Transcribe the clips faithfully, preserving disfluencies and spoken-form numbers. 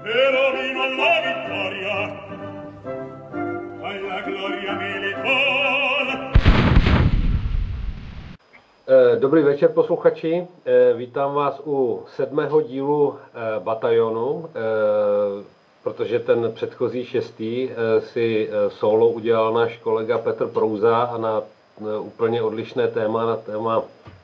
Dobrý večer, posluchači. Vítám vás u sedmého dílu Batalionu, protože ten předchozí šestý si solo udělal náš kolega Petr Prouza a na úplně odlišné téma, na téma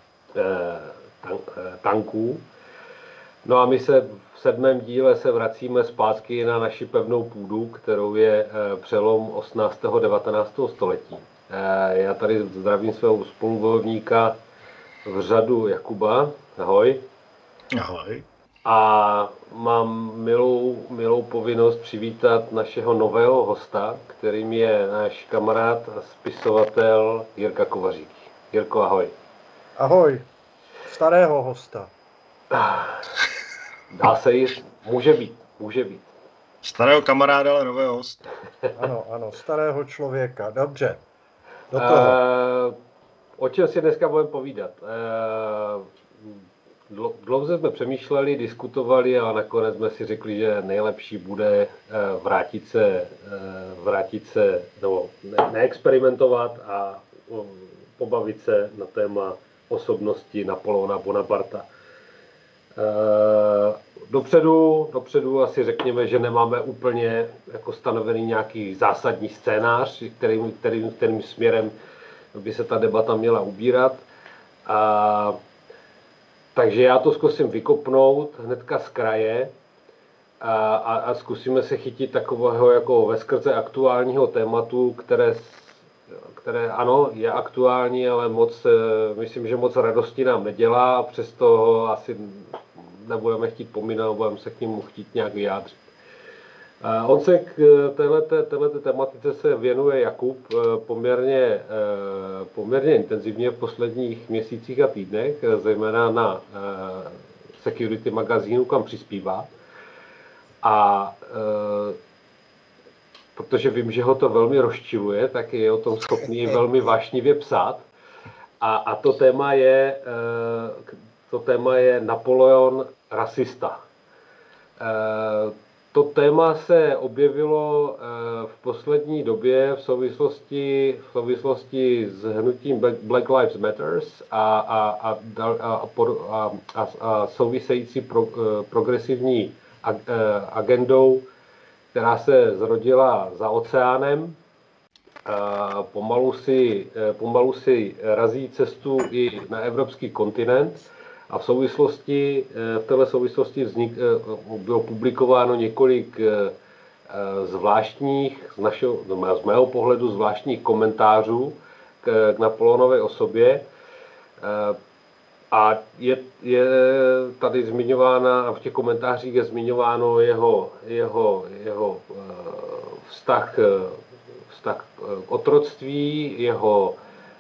tanků. No a my se v sedmém díle se vracíme zpátky na naši pevnou půdu, kterou je přelom osmnáctého a devatenáctého století. Já tady zdravím svého spolubojovníka v řadu Jakuba. Ahoj. Ahoj. A mám milou, milou povinnost přivítat našeho nového hosta, kterým je náš kamarád a spisovatel Jirka Kovařík. Jirko, ahoj. Ahoj. Starého hosta. Dá se jít, může být, může být. Starého kamaráda, ale nového hosta. Ano, ano, starého člověka. Dobře. Do toho. Uh, o čem si dneska budeme povídat? Uh, dlouze jsme přemýšleli, diskutovali a nakonec jsme si řekli, že nejlepší bude uh, vrátit se, uh, vrátit se, nebo ne, neexperimentovat a uh, pobavit se na téma osobnosti Napoleona Bonaparta. Dopředu, dopředu asi řekněme, že nemáme úplně jako stanovený nějaký zásadní scénář, kterým, kterým, kterým směrem by se ta debata měla ubírat. A, takže já to zkusím vykopnout hnedka z kraje a, a, a zkusíme se chytit takového jako veskrze aktuálního tématu, které které ano, je aktuální, ale moc, myslím, že moc radosti nám nedělá a přesto ho asi nebudeme chtít pomínat, budeme se k němu chtít nějak vyjádřit. On se k této tematice se věnuje Jakub poměrně, poměrně intenzivně v posledních měsících a týdnech, zejména na Security magazínu, kam přispívá. A protože vím, že ho to velmi rozčiluje, tak je o tom schopný velmi vášnivě psát. A, a to téma je, to téma je Napoleon rasista. To téma se objevilo v poslední době v souvislosti, v souvislosti s hnutím Black Lives Matters a, a, a, a, a, a, a související pro, progresivní agendou, která se zrodila za oceánem. Pomalu si, pomalu si razí cestu i na evropský kontinent a v souvislosti, v této souvislosti vznik, bylo publikováno několik zvláštních, z, našeho, z mého pohledu zvláštních komentářů k, k Napoleonově osobě. A je, je tady zmiňována, a v těch komentářích je zmiňováno jeho, jeho, jeho vztah, vztah k otroctví, jeho,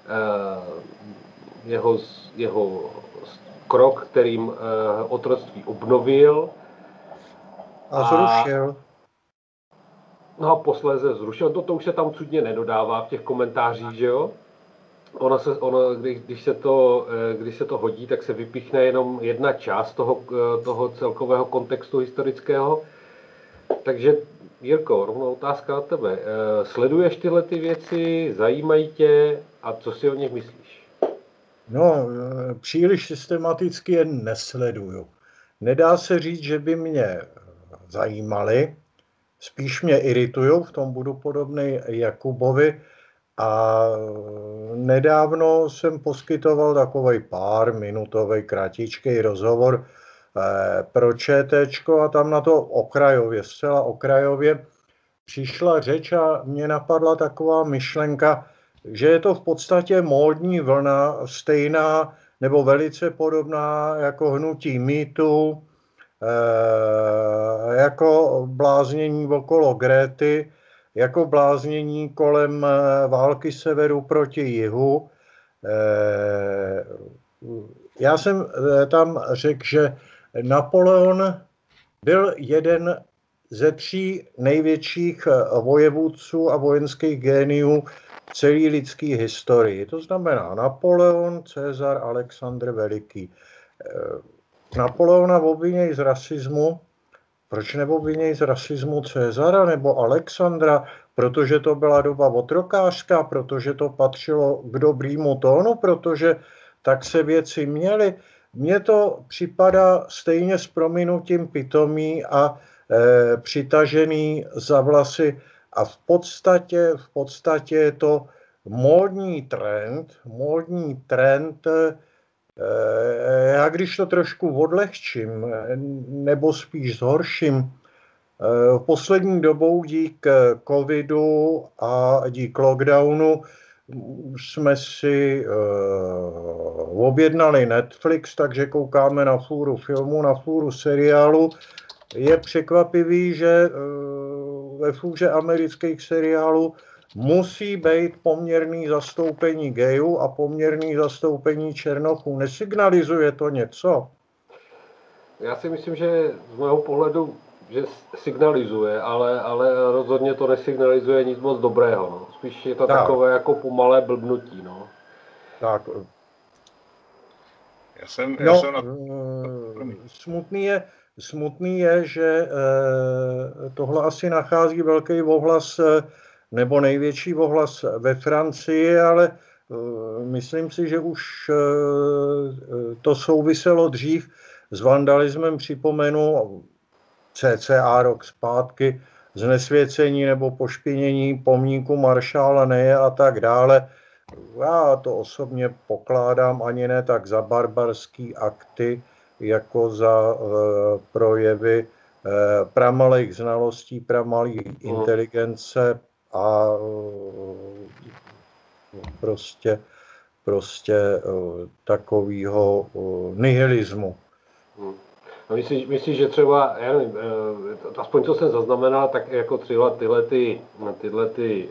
jeho, jeho krok, kterým otroctví obnovil. A zrušil. No a posléze zrušil. To, to už se tam cudně nedodává v těch komentářích, že jo? Ono se, ono, když, když, se to, když se to hodí, tak se vypíchne jenom jedna část toho, toho celkového kontextu historického. Takže Jirko, rovnou otázka na tebe. Sleduješ tyhle ty věci, zajímají tě a co si o nich myslíš? No, příliš systematicky je nesleduju. Nedá se říct, že by mě zajímaly, spíš mě iritují, v tom budu podobný Jakubovi. A nedávno jsem poskytoval takovej pár minutový kratičký rozhovor eh, pro ČTčko a tam na to okrajově, zcela okrajově přišla řeč a mě napadla taková myšlenka, že je to v podstatě módní vlna stejná nebo velice podobná jako hnutí mýtu, eh, jako bláznění okolo Gréty, jako bláznění kolem války severu proti jihu. Já jsem tam řekl, že Napoleon byl jeden ze tří největších vojevůdců a vojenských géniů celé lidské historii. To znamená Napoleon, Cezar, Alexandr Veliký. Napoleona obvinějí z rasismu, proč neobviněj z rasismu Cezara nebo Alexandra, protože to byla doba otrokářská, protože to patřilo k dobrýmu tónu, protože tak se věci měly. Mně to připadá stejně s prominutím pitomý a e, přitažený za vlasy a v podstatě, v podstatě je to módní trend, módní trend, e, já když to trošku odlehčím, nebo spíš zhorším, poslední dobou dík covidu a dík lockdownu jsme si uh, objednali Netflix, takže koukáme na fůru filmu, na fůru seriálu. Je překvapivý, že uh, ve fůře amerických seriálů musí být poměrný zastoupení gayů a poměrný zastoupení černochů. Nesignalizuje to něco? Já si myslím, že z mého pohledu, že signalizuje, ale, ale rozhodně to nesignalizuje nic moc dobrého. No. Spíš je to tak. takové jako pomalé blbnutí. No. Tak. Já jsem, no, já jsem na... smutný, je, smutný je, že tohle asi nachází velký ohlas, nebo největší ohlas ve Francii, ale myslím si, že už to souviselo dřív s vandalismem, připomenu cca rok zpátky, znesvěcení nebo pošpinění pomníku maršála Neje a tak dále. Já to osobně pokládám ani ne tak za barbarský akty, jako za uh, projevy uh, pramalých znalostí, pramalých inteligence a uh, prostě, prostě uh, takového uh, nihilismu. Hmm. A myslíš, myslíš, že třeba, já nevím, aspoň co jsem zaznamenal, tak jako tyhle, tyhle, ty, tyhle ty,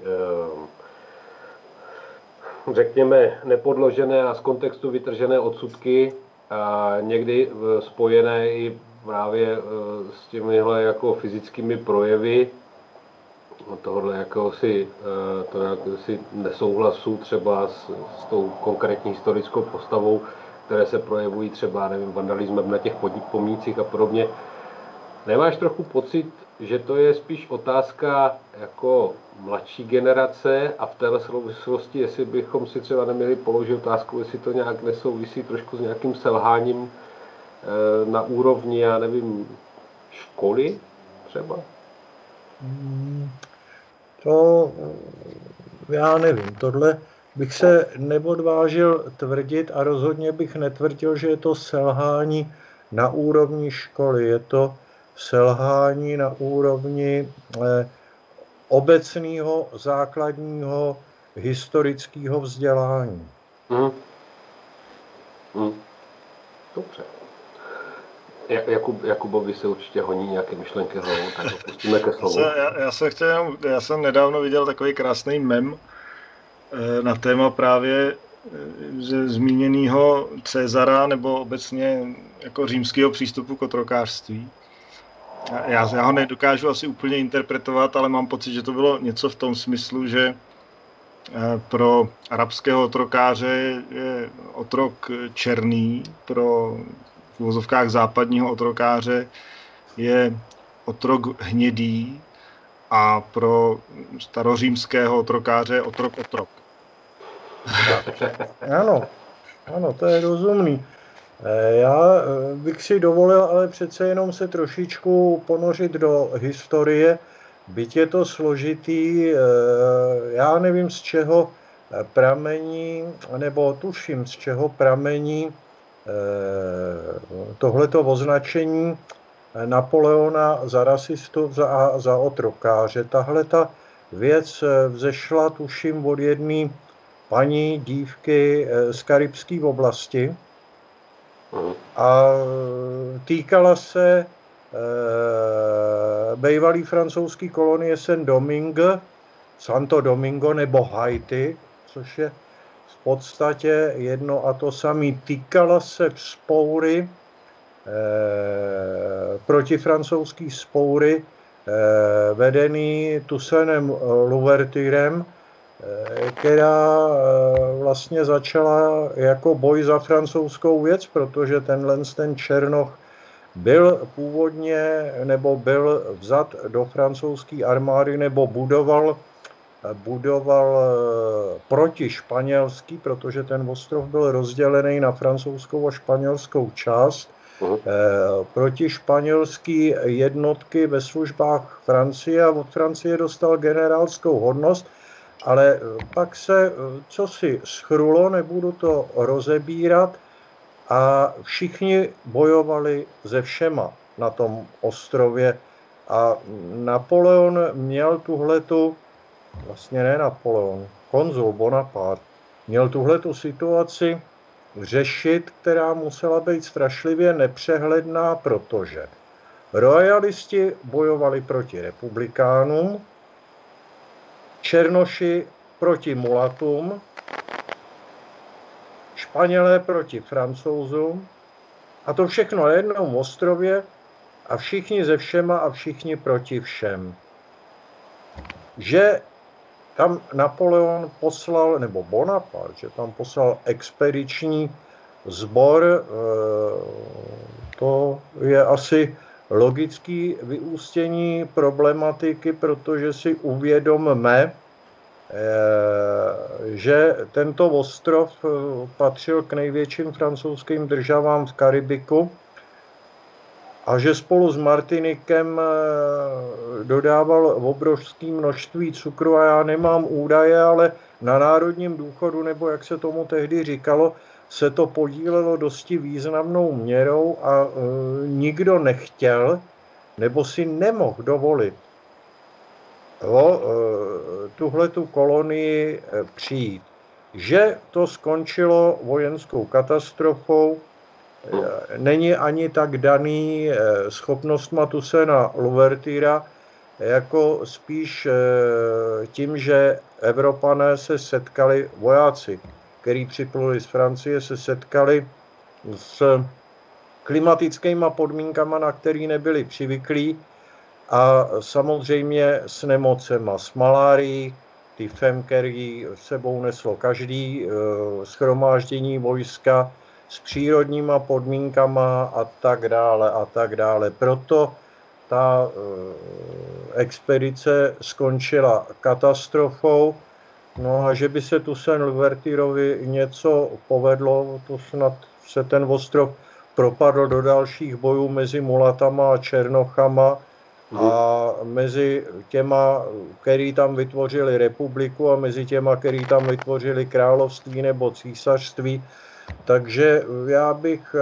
řekněme, nepodložené a z kontextu vytržené odsudky, a někdy spojené i právě s těmihle jako fyzickými projevy tohohle jakéhosi, to jakéhosi nesouhlasu třeba s, s tou konkrétní historickou postavou, které se projevují třeba, nevím, vandalismem na těch pomnících a podobně. Nemáš trochu pocit, že to je spíš otázka jako mladší generace a v téhle souvislosti, jestli bychom si třeba neměli položit otázku, jestli to nějak nesouvisí trošku s nějakým selháním na úrovni, já nevím, školy třeba? To já nevím, tohle bych se neodvážil tvrdit a rozhodně bych netvrdil, že je to selhání na úrovni školy. Je to selhání na úrovni eh, obecného základního historického vzdělání. Hmm. Hmm. Dobře. Jakub, Jakubovi se určitě honí nějaké myšlenky hlavou, tak ho pustíme ke slovu. Já, já, jsem chtěl, já jsem nedávno viděl takový krásný mem na téma právě ze zmíněného Cezara nebo obecně jako římského přístupu k otrokářství. Já, já ho nedokážu asi úplně interpretovat, ale mám pocit, že to bylo něco v tom smyslu, že pro arabského otrokáře je otrok černý, pro v uvozovkách západního otrokáře je otrok hnědý a pro starořímského otrokáře je otrok otrok. Ano, ano, to je rozumný. Já bych si dovolil ale přece jenom se trošičku ponořit do historie, byť je to složitý, já nevím, z čeho pramení, nebo tuším, z čeho pramení tohleto označení Napoleona za rasistu a za otrokáře. Tahle ta věc vzešla, tuším, od jedné paní dívky z karibské oblasti a týkala se e, bývalý francouzský kolonie Saint-Domingue, Santo Domingo nebo Haiti, což je v podstatě jedno a to samé. Týkala se vzpoury, e, protifrancouzský vzpoury, e, vedený Toussaintem Louverturem, která vlastně začala jako boj za francouzskou věc, protože tenhle ten černoch byl původně nebo byl vzat do francouzské armády nebo budoval, budoval proti španělský, protože ten ostrov byl rozdělený na francouzskou a španělskou část, Mhm. proti španělský jednotky ve službách Francie a od Francie dostal generálskou hodnost, ale pak se cosi schrulo, nebudu to rozebírat, a všichni bojovali se všema na tom ostrově a Napoleon měl tuhletu, vlastně ne Napoleon, konzul Bonaparte, měl tuhletu situaci řešit, která musela být strašlivě nepřehledná, protože royalisti bojovali proti republikánům, černoši proti mulatům, Španělé proti Francouzům, a to všechno na jednom ostrově a všichni ze všema a všichni proti všem. Že tam Napoleon poslal, nebo Bonaparte, že tam poslal expediční sbor, to je asi logické vyústění problematiky, protože si uvědomme, že tento ostrov patřil k největším francouzským državám v Karibiku a že spolu s Martinikem dodával obrovské množství cukru, a já nemám údaje, ale na národním důchodu, nebo jak se tomu tehdy říkalo, se to podílelo dosti významnou měrou a nikdo nechtěl nebo si nemohl dovolit o tuhletu kolonii přijít. Že to skončilo vojenskou katastrofou, není ani tak daný schopnostma Toussainta Louvertura, jako spíš tím, že Evropané se setkali, vojáci, kteří připluli z Francie, se setkali s klimatickými podmínkami, na které nebyli přivyklí, a samozřejmě s nemocema, s malárií, tyfem, který sebou neslo každý, shromáždění vojska, s přírodníma podmínkama a tak dále a tak dále. Proto ta expedice skončila katastrofou. No a že by se Toussaint Louverturovi něco povedlo, to snad se ten ostrov propadl do dalších bojů mezi mulatama a černochama a mezi těma, který tam vytvořili republiku, a mezi těma, který tam vytvořili království nebo císařství. Takže já bych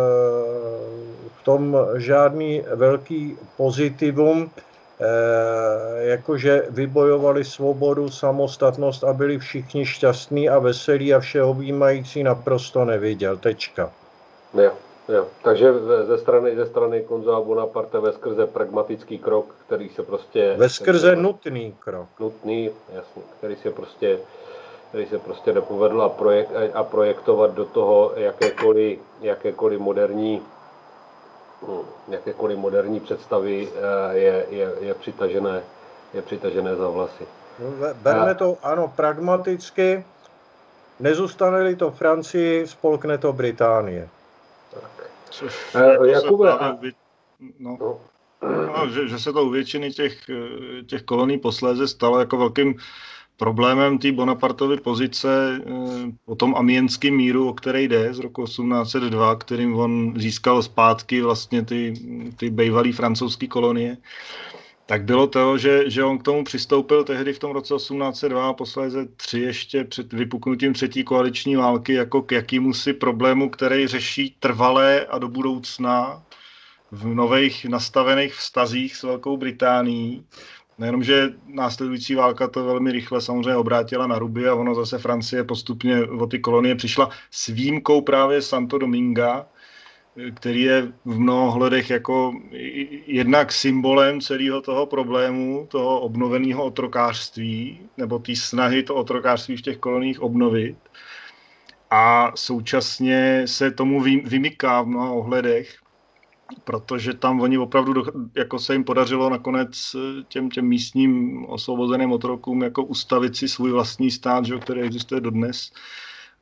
v tom žádný velký pozitivum, jakože vybojovali svobodu, samostatnost a byli všichni šťastní a veselí a všeobjímající, naprosto neviděl. Tečka. Jo, jo. Takže ze strany, ze strany konzula Bonaparte veskrze pragmatický krok, který se prostě... Veskrze který, nutný krok. Nutný, jasně, který se prostě... který se prostě nepovedl a, projekt, a projektovat do toho jakékoliv, jakékoliv moderní jakékoliv moderní představy je, je, je, přitažené, je přitažené za vlasy. Berme to, ano, pragmaticky, nezůstane-li to Francii, spolkne to Británie. Tak. Což, uh, Jakube, a... no, no. No, že, že se to u většiny těch, těch kolonií posléze stalo jako velkým problémem té Bonapartovy pozice po tom amienském míru, o který jde z roku osmnáct set dva, kterým on získal zpátky vlastně ty, ty bývalé francouzské kolonie, tak bylo to, že, že on k tomu přistoupil tehdy v tom roce osmnáct set dva a posléze tři ještě před vypuknutím třetí koaliční války jako k jakýmusi problému, který řeší trvalé a do budoucna v nových nastavených vztazích s Velkou Británií. Nejenom, že následující válka to velmi rychle samozřejmě obrátila na ruby a ono zase Francie postupně o ty kolonie přišla s výjimkou právě Santo Dominga, který je v mnoha ohledech jako jednak symbolem celého toho problému, toho obnoveného otrokářství, nebo té snahy to otrokářství v těch koloniích obnovit. A současně se tomu vymyká v mnoha ohledech, protože tam oni opravdu, do, jako se jim podařilo nakonec těm, těm místním osvobozeným otrokům jako ustavit si svůj vlastní stát, že, který existuje dodnes.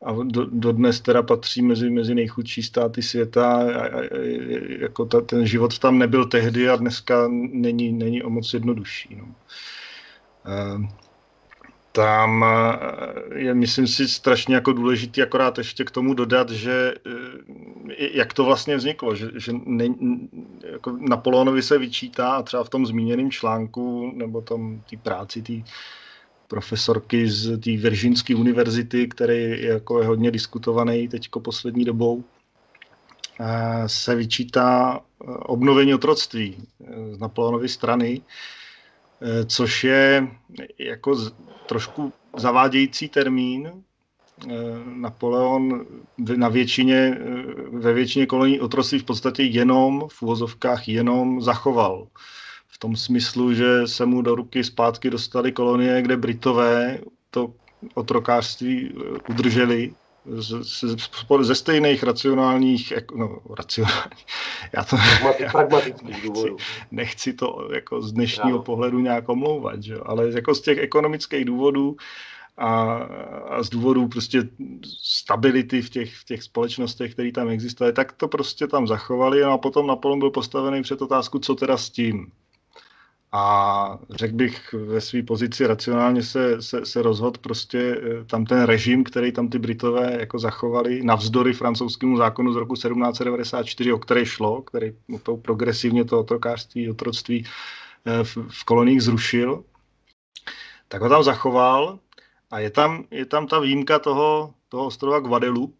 a do, dodnes teda patří mezi, mezi nejchudší státy světa. A, a, a, jako ta, ten život tam nebyl tehdy a dneska není, není o moc jednodušší. No. Uh, Tam je, myslím si, strašně jako důležitý akorát ještě k tomu dodat, že jak to vlastně vzniklo, že, že ne, jako Napoleonovi se vyčítá a třeba v tom zmíněném článku nebo tom té práci té profesorky z té Virginské univerzity, který je, jako je hodně diskutovaný teďko poslední dobou, se vyčítá obnovení otroctví z Napoleonovy strany, což je jako trošku zavádějící termín. Napoleon na většině, ve většině kolonií otroctví v podstatě jenom, v uvozovkách jenom zachoval. V tom smyslu, že se mu do ruky zpátky dostaly kolonie, kde Britové to otrokářství udrželi ze, ze stejných racionálních, no racionálních, já to pragmatických důvodů. Nechci to jako z dnešního no. pohledu nějak omlouvat, že? Ale jako z těch ekonomických důvodů a, a z důvodů prostě stability v těch, v těch společnostech, které tam existovaly, tak to prostě tam zachovali, no a potom Napoleon byl postavený před otázku, co teda s tím. A řekl bych ve své pozici racionálně se, se, se rozhodl prostě tam ten režim, který tam ty Britové jako zachovali, navzdory francouzskému zákonu z roku sedmnáct set devadesát čtyři, o který šlo, který progresivně to otrokářství, otroctví v, v koloniích zrušil, tak ho tam zachoval a je tam, je tam ta výjimka toho, toho ostrova Guadeloupe,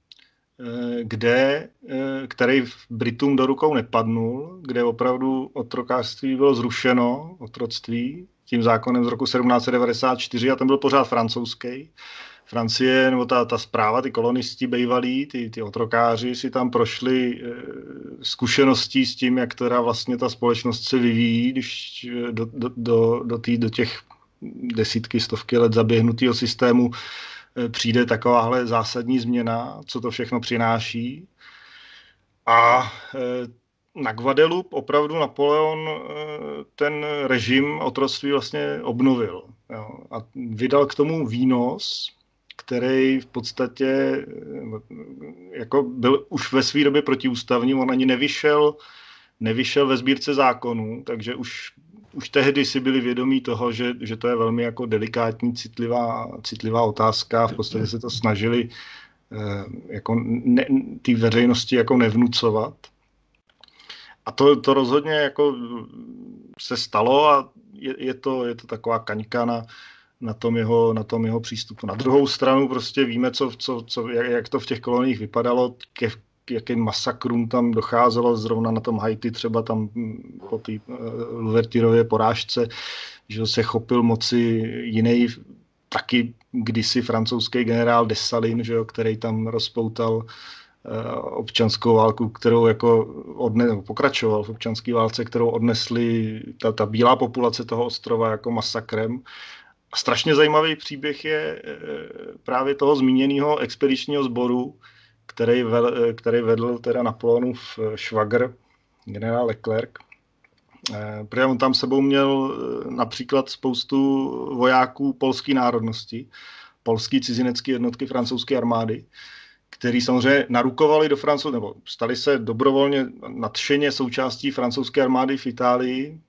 kde, který Britům do rukou nepadnul, kde opravdu otrokářství bylo zrušeno, otroctví, tím zákonem z roku sedmnáct set devadesát čtyři a ten byl pořád francouzský. Francie, nebo ta, ta správa, ty kolonisti bývalí, ty, ty otrokáři si tam prošli e, zkušeností s tím, jak teda vlastně ta společnost se vyvíjí, když do, do, do, do, tý, do těch desítky, stovky let zaběhnutého systému přijde takováhle zásadní změna, co to všechno přináší. A na Guadeloupe opravdu Napoleon ten režim otroctví vlastně obnovil. Jo. A vydal k tomu výnos, který v podstatě jako byl už ve své době protiústavní, on ani nevyšel, nevyšel ve sbírce zákonů, takže už Už tehdy si byli vědomí toho, že, že to je velmi jako delikátní, citlivá, citlivá otázka. V podstatě se to snažili eh, jako ne, té veřejnosti jako nevnucovat. A to, to rozhodně jako se stalo a je, je, to, je to taková kaňka na, na, tom jeho, na tom jeho přístupu. Na druhou stranu prostě víme, co, co, co, jak, jak to v těch koloniích vypadalo, ke, k jakým masakrům tam docházelo, zrovna na tom Haiti třeba tam po té uh, Louverturově porážce, že se chopil moci jiný, taky kdysi francouzský generál Dessalines, že jo, který tam rozpoutal uh, občanskou válku, kterou jako odne, pokračoval v občanské válce, kterou odnesli ta, ta bílá populace toho ostrova jako masakrem. A strašně zajímavý příběh je uh, právě toho zmíněného expedičního sboru, který, vel, který vedl teda Napoleonův švagr, generál Leclerc. Protože on tam sebou měl například spoustu vojáků polské národnosti, polské cizinecké jednotky francouzské armády, který samozřejmě narukovali do Francouz, nebo stali se dobrovolně nadšeně součástí francouzské armády v Itálii,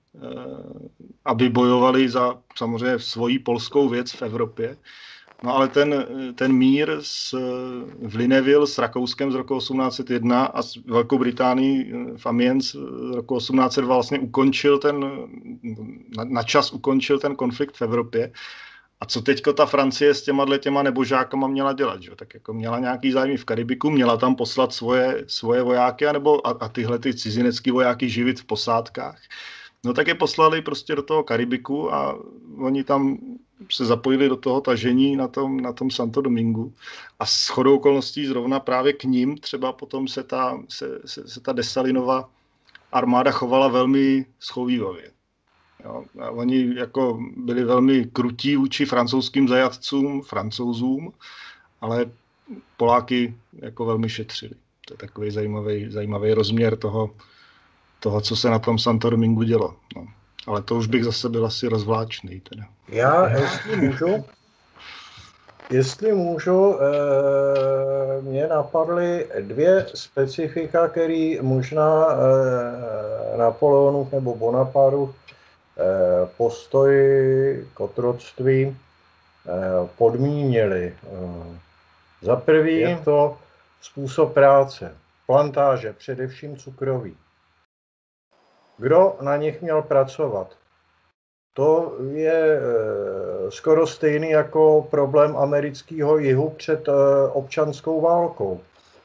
aby bojovali za samozřejmě svoji polskou věc v Evropě. No ale ten, ten mír s, v Linéville s Rakouskem z roku osmnáct set jedna a s Velkou Británií v Amiens z roku osmnáct set dva vlastně ukončil ten, na, na čas ukončil ten konflikt v Evropě. A co teďko ta Francie s těma těma nebožákama měla dělat? Že? Tak jako měla nějaký zájmy v Karibiku, měla tam poslat svoje, svoje vojáky anebo, a, a tyhle ty cizinecký vojáky živit v posádkách. No tak je poslali prostě do toho Karibiku a oni tam se zapojili do toho tažení na tom, na tom Santo Domingu. A shodou okolností zrovna právě k ním třeba potom se ta, se, se, se ta Dessalinova armáda chovala velmi schovívavě. Jo, a oni jako byli velmi krutí vůči francouzským zajatcům, Francouzům, ale Poláky jako velmi šetřili. To je takový zajímavý, zajímavý rozměr toho, toho, co se na tom Santo Domingu dělo. No. Ale to už bych zase byl asi rozvláčný. Teda. Já, jestli můžu, Jestli můžu, eh, mě napadly dvě specifika, které možná eh, Napoleonův nebo Bonapartův eh, postoj k otroctví eh, podmínili. Eh, Za prvý je to způsob práce, plantáže, především cukroví. Kdo na nich měl pracovat? To je skoro stejný jako problém amerického jihu před občanskou válkou.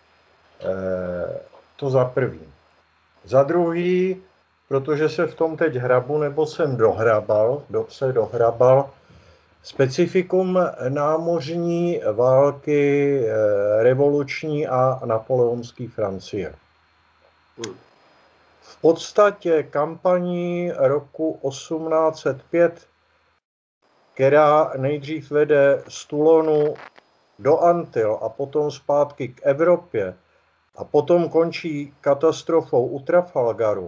To za prvý. Za druhý, protože se v tom teď hrabu, nebo jsem dohrabal, do, se dohrabal, specifikum námořní války revoluční a napoleonské Francie. V podstatě kampaní roku osmnáct set pět, která nejdřív vede z Toulonu do Antil a potom zpátky k Evropě a potom končí katastrofou u Trafalgaru.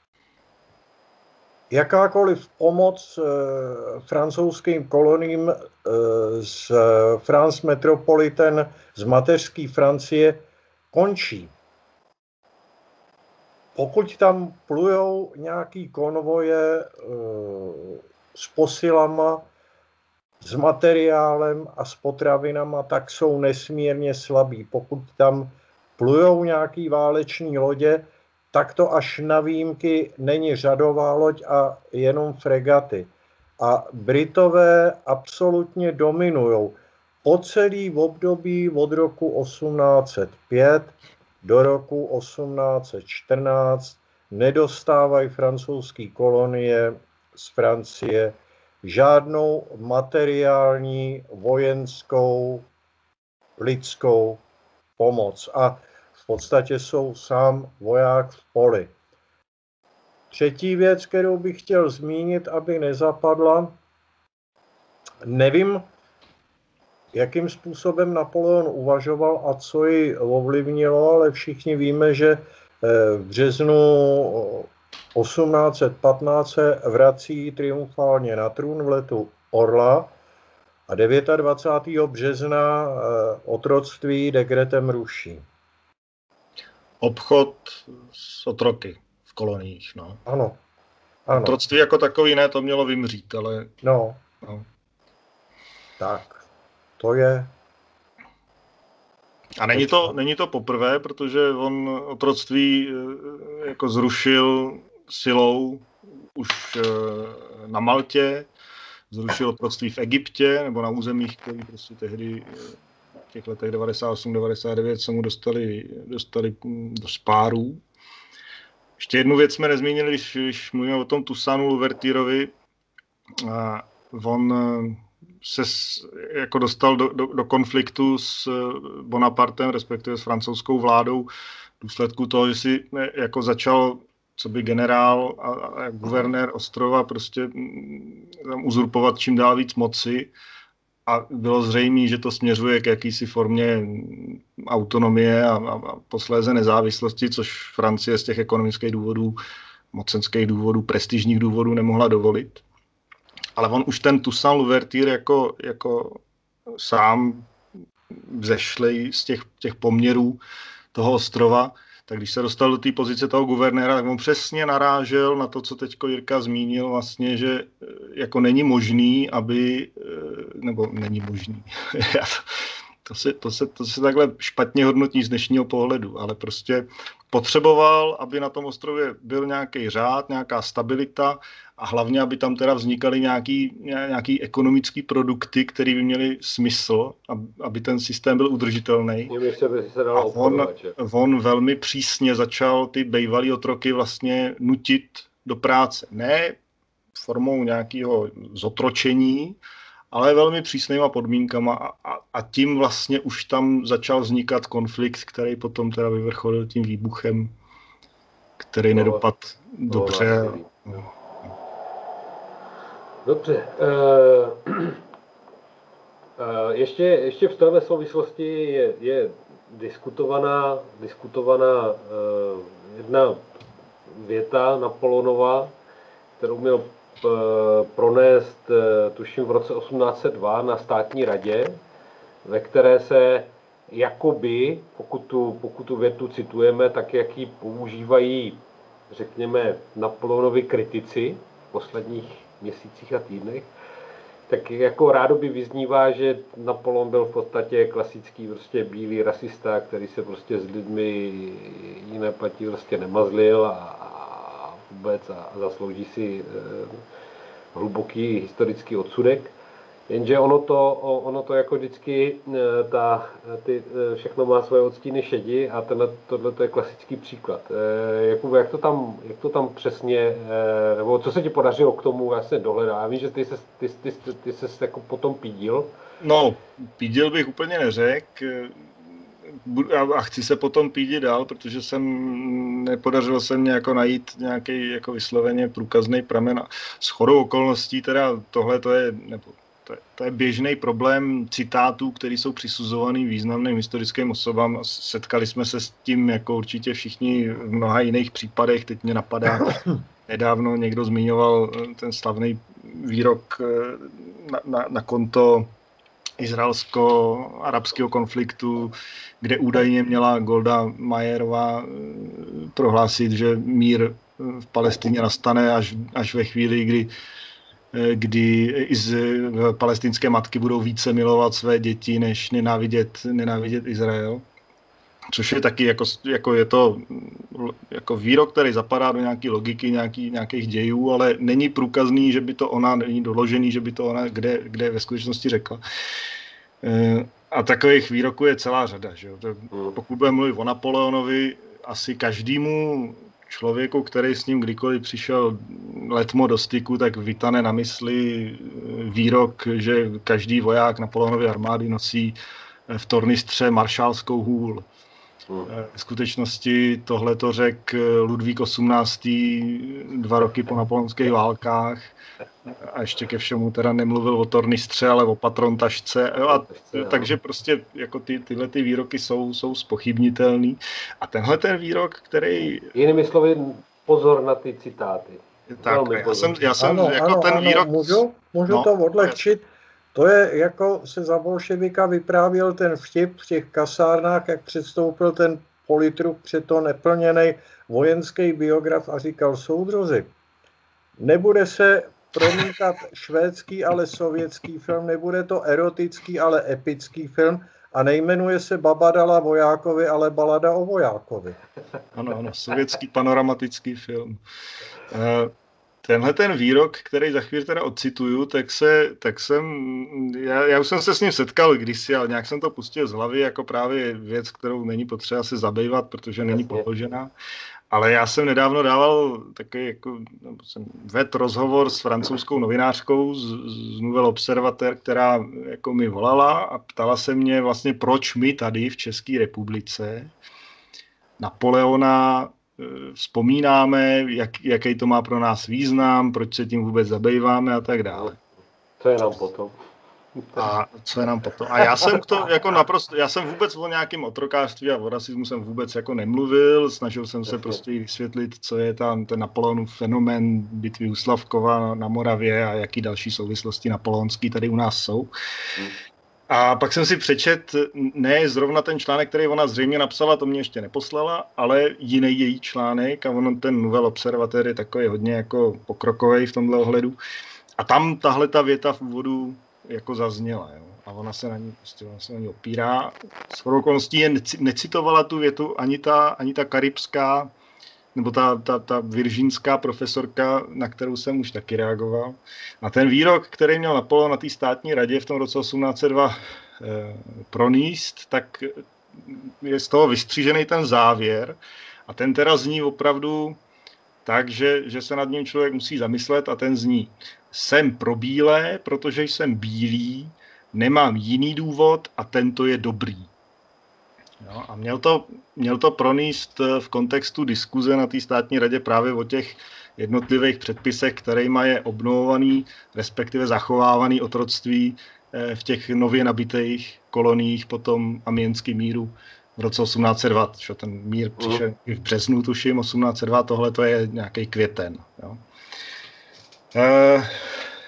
Jakákoliv pomoc e, francouzským koloním e, z France Metropolitan z mateřské Francie končí. Pokud tam plujou nějaký konvoje e, s posilama, s materiálem a s potravinama, tak jsou nesmírně slabí. Pokud tam plujou nějaký váleční lodě, tak to až na výjimky není řadová loď a jenom fregaty. A Britové absolutně dominují. Po celý období od roku osmnáct set pět do roku osmnáct set čtrnáct nedostávají francouzské kolonie z Francie žádnou materiální, vojenskou, lidskou pomoc. A v podstatě jsou sám voják v poli. Třetí věc, kterou bych chtěl zmínit, aby nezapadla, nevím, jakým způsobem Napoleon uvažoval a co ji ovlivnilo, ale všichni víme, že v březnu osmnáct set patnáct se vrací triumfálně na trůn v letu Orla a dvacátého devátého března otroctví dekretem ruší. Obchod s otroky v koloniích, no. Ano. ano. Otroctví jako takový ne, to mělo vymřít, ale... No. no. Tak, to je... A není to, není to poprvé, protože on otroctví jako zrušil silou už na Maltě, zrušil otroctví v Egyptě nebo na územích, které prostě tehdy v těch letech devadesát osm devadesát devět se mu dostali, dostali do spárů. Ještě jednu věc jsme nezmínili, když, když mluvíme o tom Toussaintu Louverturovi. On se jako dostal do, do, do konfliktu s Bonapartem, respektive s francouzskou vládou v důsledku toho, že si jako začal co by generál a, a guvernér ostrova prostě tam uzurpovat čím dál víc moci a bylo zřejmé, že to směřuje k jakýsi formě autonomie a, a, a posléze nezávislosti, což Francie z těch ekonomických důvodů, mocenských důvodů, prestižních důvodů nemohla dovolit. Ale on už ten Toussaint Louverture jako, jako sám vzešlej z těch, těch poměrů toho ostrova, tak když se dostal do té pozice toho guvernéra, tak on přesně narážel na to, co teďko Jirka zmínil, vlastně, že jako není možný, aby, nebo není možný, to se, to, se, to se takhle špatně hodnotí z dnešního pohledu, ale prostě potřeboval, aby na tom ostrově byl nějaký řád, nějaká stabilita a hlavně, aby tam teda vznikaly nějaký, nějaký ekonomický produkty, které by měly smysl, aby ten systém byl udržitelný. A on, on velmi přísně začal ty bejvalý otroky vlastně nutit do práce. Ne formou nějakého zotročení, ale velmi přísnýma podmínkama a, a, a tím vlastně už tam začal vznikat konflikt, který potom teda vyvrcholil tím výbuchem, který no, nedopadl no, dobře. No. Dobře. Uh, uh, ještě, ještě v této souvislosti je, je diskutovaná, diskutovaná uh, jedna věta Napoleonova, kterou měl pronést, tuším, v roce osmnáct set dva na státní radě, ve které se jakoby, pokud tu, pokud tu větu citujeme, tak jak ji používají, řekněme, Napoleonovi kritici v posledních měsících a týdnech, tak jako rádoby vyznívá, že Napoleon byl v podstatě klasický prostě bílý rasista, který se prostě s lidmi jiné platí prostě nemazlil a, a vůbec a, a zaslouží si e, hluboký historický odsudek. Jenže ono to, ono to jako vždycky, ta, ty, všechno má svoje odstíny šedi a tenhle, tohle to je klasický příklad. Jakub, jak to tam, jak to tam přesně, nebo co se ti podařilo k tomu vlastně dohledat? Já vím, že ty se, ty, ty, ty, ty ses jako potom pídil. No, pídil bych úplně neřekl a chci se potom pídit dál, protože jsem, nepodařilo se mně jako najít nějaký jako vysloveně průkazný pramen. Shodou okolností teda tohle to je, nebo To je, to je běžný problém citátů, které jsou přisuzovaný významným historickým osobám. Setkali jsme se s tím jako určitě všichni v mnoha jiných případech. Teď mě napadá, nedávno někdo zmiňoval ten slavný výrok na, na, na konto izraelsko-arabského konfliktu, kde údajně měla Golda Meierová prohlásit, že mír v Palestině nastane až, až ve chvíli, kdy kdy iz, palestinské matky budou více milovat své děti, než nenávidět, nenávidět Izrael. Což je taky, jako, jako je to jako výrok, který zapadá do nějaké logiky, nějaký, nějakých dějů, ale není průkazný, že by to ona, není doložený, že by to ona kde, kde ve skutečnosti řekla. A takových výroků je celá řada. Že? Pokud budeme mluvit o Napoleonovi, asi každému člověku, který s ním kdykoliv přišel letmo do styku, tak vytane na mysli výrok, že každý voják Napoleonovy armády nosí v tornistře maršálskou hůl. V skutečnosti tohle to řekl Ludvík osmnáctý dva roky po napoleonských válkách a ještě ke všemu teda nemluvil o tornistře, ale o patrontašce. A, takže prostě jako ty, tyhle ty výroky jsou, jsou zpochybnitelný. A tenhle ten výrok, který... Jinými slovy, pozor na ty citáty. Tak, já jsem, já jsem ano, jako ano, ten ano, výrok... Můžu, můžu no, to odlehčit? To je, jako se za bolševika vyprávěl ten vtip v těch kasárnách, jak předstoupil ten politruk před to neplněný vojenský biograf a říkal: soudruzi, nebude se promítat švédský, ale sovětský film, nebude to erotický, ale epický film a nejmenuje se Babadala vojákovi, ale balada o vojákovi. Ano, ano, sovětský panoramatický film. Tenhle ten výrok, který za chvíli teda odcituju, tak, se, tak jsem, já, já už jsem se s ním setkal kdysi, ale nějak jsem to pustil z hlavy jako právě věc, kterou není potřeba se zabývat, protože není podložená. Ale já jsem nedávno dával takový, jako, jsem vedl rozhovor s francouzskou novinářkou z, z Nouvelle Observateur, která jako mi volala a ptala se mě vlastně, proč my tady v České republice Napoleona vzpomínáme, jak, jaký to má pro nás význam, proč se tím vůbec zabýváme a tak dále. Co je nám potom? A co je nám potom? A já jsem to jako naprosto, já jsem vůbec o nějakém otrokářství a o rasismu jsem vůbec jako nemluvil, snažil jsem se prostě vysvětlit, co je tam ten Napoleonův fenomén bitvy u Slavkova na Moravě a jaký další souvislosti napoleonský tady u nás jsou. Hmm. A pak jsem si přečet, ne zrovna ten článek, který ona zřejmě napsala, to mě ještě neposlala, ale jiný její článek a on ten Nouvelle Observateur je takový hodně jako pokrokový v tomhle ohledu. A tam tahle ta věta v úvodu jako zazněla, jo. A ona se na ní, prostě ona se na ní opírá. Shodou okolností je necitovala tu větu ani ta, ani ta karibská, nebo ta, ta, ta viržínská profesorka, na kterou jsem už taky reagoval. A ten výrok, který měl Napoleon na té státní radě v tom roce osmnáct set dva eh, pronést, tak je z toho vystřížený ten závěr. A ten teda zní opravdu tak, že, že se nad ním člověk musí zamyslet a ten zní: jsem pro bílé, protože jsem bílý, nemám jiný důvod a tento je dobrý. Jo, a měl to, měl to pronést v kontextu diskuze na té státní radě právě o těch jednotlivých předpisech, kterýma je obnovovaný, respektive zachovávaný otroctví v těch nově nabitých koloniích po tom amienském míru v roce osmnáct set dva. Čo ten mír přišel v březnu, tuším, osmnáct set dva, tohle to je nějaký květen. Jo. E,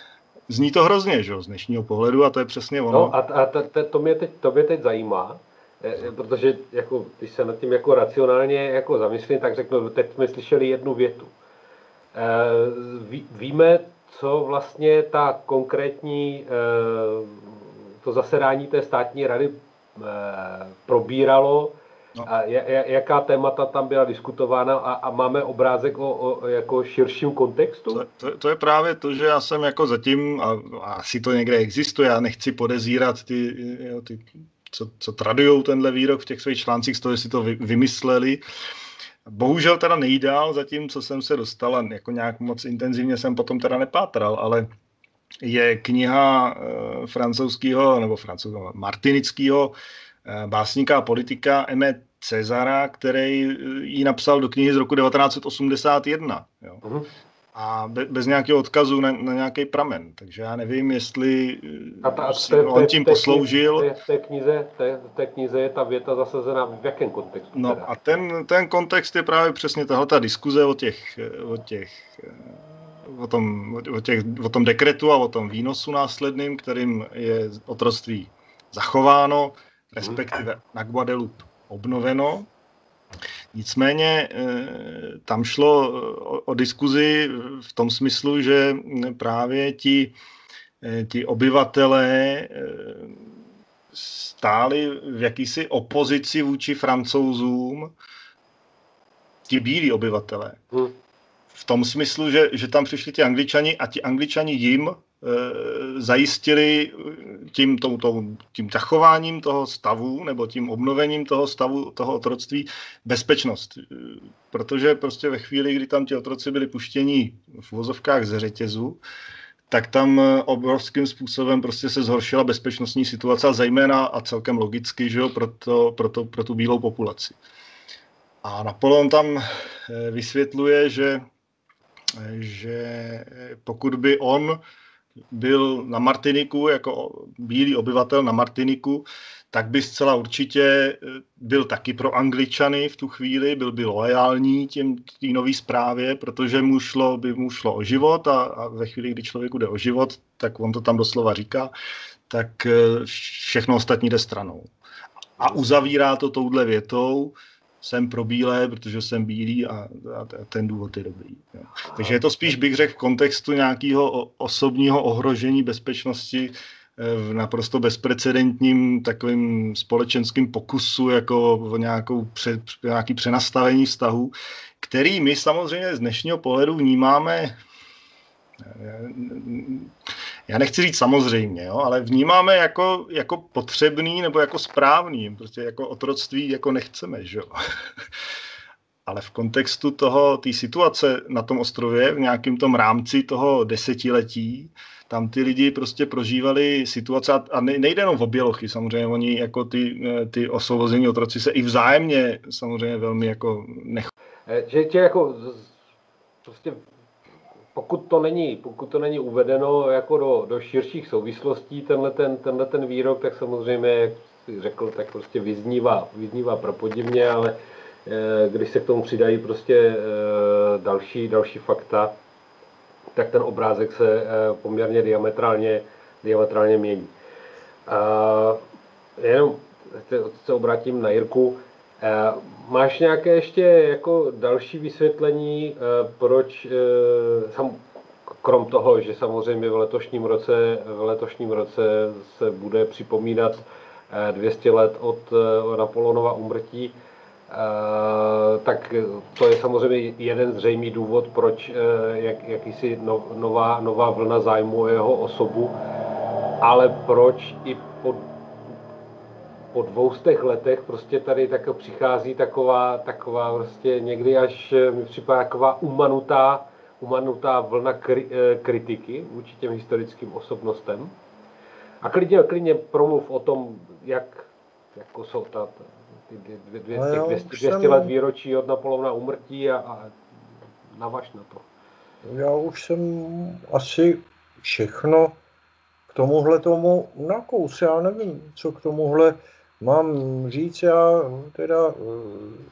zní to hrozně, že jo, z dnešního pohledu a to je přesně ono. No a, a t, t, to, mě teď, to mě teď zajímá, eh, protože jako, když se nad tím jako racionálně jako zamyslím, tak řeknu, teď jsme slyšeli jednu větu. Eh, ví, víme, co vlastně ta konkrétní, eh, to zasedání té státní rady eh, probíralo, no. A jaká témata tam byla diskutována a, a máme obrázek o, o jako širším kontextu? To, to, to je právě to, že já jsem jako zatím, a, a asi to někde existuje, já nechci podezírat ty, jo, ty co, co tradujou tenhle výrok v těch svých článcích z toho, že si to vy, vymysleli. Bohužel teda nejdál zatím, co jsem se dostal, a jako nějak moc intenzivně jsem potom teda nepátral, ale je kniha e, francouzského nebo francouzského martinického e, básníka a politika Aimé Cézara, který ji napsal do knihy z roku devatenáct set osmdesát jedna. Jo. Uh-huh. A be, bez nějakého odkazu na, na nějaký pramen. Takže já nevím, jestli a ta, si te, on tím te, posloužil. V té knize, té, té knize je ta věta zasazená v jakém kontextu? No teda? A ten, ten kontext je právě přesně tahleta diskuze o těch, o těch O tom, o, těch, o tom dekretu a o tom výnosu následným, kterým je otroctví zachováno, respektive na Guadeloupe obnoveno. Nicméně tam šlo o, o diskuzi v tom smyslu, že právě ti, ti obyvatelé stáli v jakýsi opozici vůči Francouzům, ti bílí obyvatelé. Hmm. V tom smyslu, že, že tam přišli ti Angličani a ti Angličani jim e, zajistili tím, tou, tou, tím zachováním toho stavu nebo tím obnovením toho stavu, toho otroctví bezpečnost. E, protože prostě ve chvíli, kdy tam ti otroci byli puštěni v vozovkách ze řetězu, tak tam obrovským způsobem prostě se zhoršila bezpečnostní situace a zejména a celkem logicky, že jo, pro, to, pro, to, pro tu bílou populaci. A Napoleon tam vysvětluje, že že pokud by on byl na Martiniku, jako bílý obyvatel na Martiniku, tak by zcela určitě byl taky pro Angličany v tu chvíli, byl by loajální těm té nové správě, protože mu šlo, by mu šlo o život a, a ve chvíli, kdy člověku jde o život, tak on to tam doslova říká, tak všechno ostatní jde stranou. A uzavírá to touhle větou: jsem pro bílé, protože jsem bílý a, a ten důvod je dobrý. Jo. Takže je to spíš, bych řekl, v kontextu nějakého osobního ohrožení bezpečnosti v naprosto bezprecedentním takovým společenským pokusu jako o nějakou pře, nějaký přenastavení vztahu, který my samozřejmě z dnešního pohledu vnímáme, já nechci říct samozřejmě, jo, ale vnímáme jako, jako potřebný nebo jako správný, prostě jako otroctví jako nechceme, že jo. Ale v kontextu toho, té situace na tom ostrově, v nějakém tom rámci toho desetiletí, tam ty lidi prostě prožívali situace, a nejde jenom o bělochy, samozřejmě oni jako ty, ty osvobození otroci se i vzájemně samozřejmě velmi jako nech... Že tě jako prostě pokud to není, pokud to není uvedeno jako do, do širších souvislostí, tenhle ten, tenhle ten výrok, tak samozřejmě, jak jsi řekl, tak prostě vyznívá, vyznívá prapodivně, ale e, když se k tomu přidají prostě e, další, další fakta, tak ten obrázek se e, poměrně diametrálně, diametrálně mění. A jenom se obrátím na Jirku. E, máš nějaké ještě jako další vysvětlení, e, proč, e, sam, krom toho, že samozřejmě v letošním roce, v letošním roce se bude připomínat e, dvě stě let od e, Napoleonova úmrtí, e, tak to je samozřejmě jeden zřejmý důvod, proč e, jak, jakýsi no, nová, nová vlna zájmu o jeho osobu, ale proč i po po dvoustech letech prostě tady tak přichází taková, taková prostě někdy až mi připadá taková umanutá, umanutá vlna kri, kritiky vůči těm historickým osobnostem. A klidně, klidně promluv o tom, jak jako jsou ta, ty dvě, dvě, těch dvě stě jsem... let výročí od Napoleona úmrtí a, a navaž na to. Já už jsem asi všechno k tomuhle tomu nakous. Já nevím, co k tomuhle mám říct. Já teda,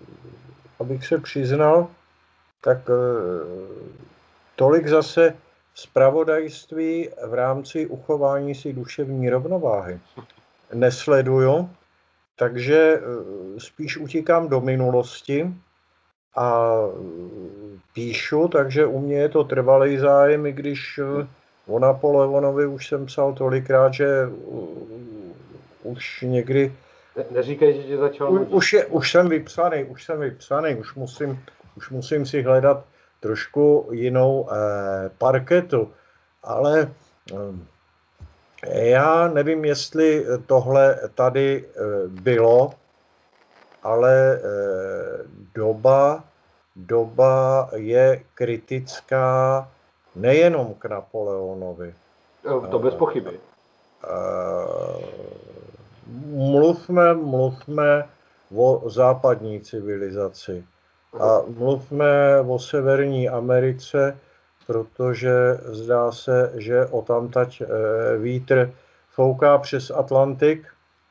abych se přiznal, tak tolik zase zpravodajství v rámci uchování si duševní rovnováhy nesleduju, takže spíš utíkám do minulosti a píšu, takže u mě je to trvalý zájem, i když o Napoleonovi už jsem psal tolikrát, že už někdy... Ne, neříkej, že tě začal U, už, je, už jsem vypsaný, už jsem vypsaný, už musím, už musím si hledat trošku jinou eh, parketu, ale eh, já nevím, jestli tohle tady eh, bylo, ale eh, doba, doba je kritická nejenom k Napoleonovi. To bez pochyby. Eh, mluvme, mluvme o západní civilizaci a mluvme o Severní Americe, protože zdá se, že odtamtať vítr fouká přes Atlantik.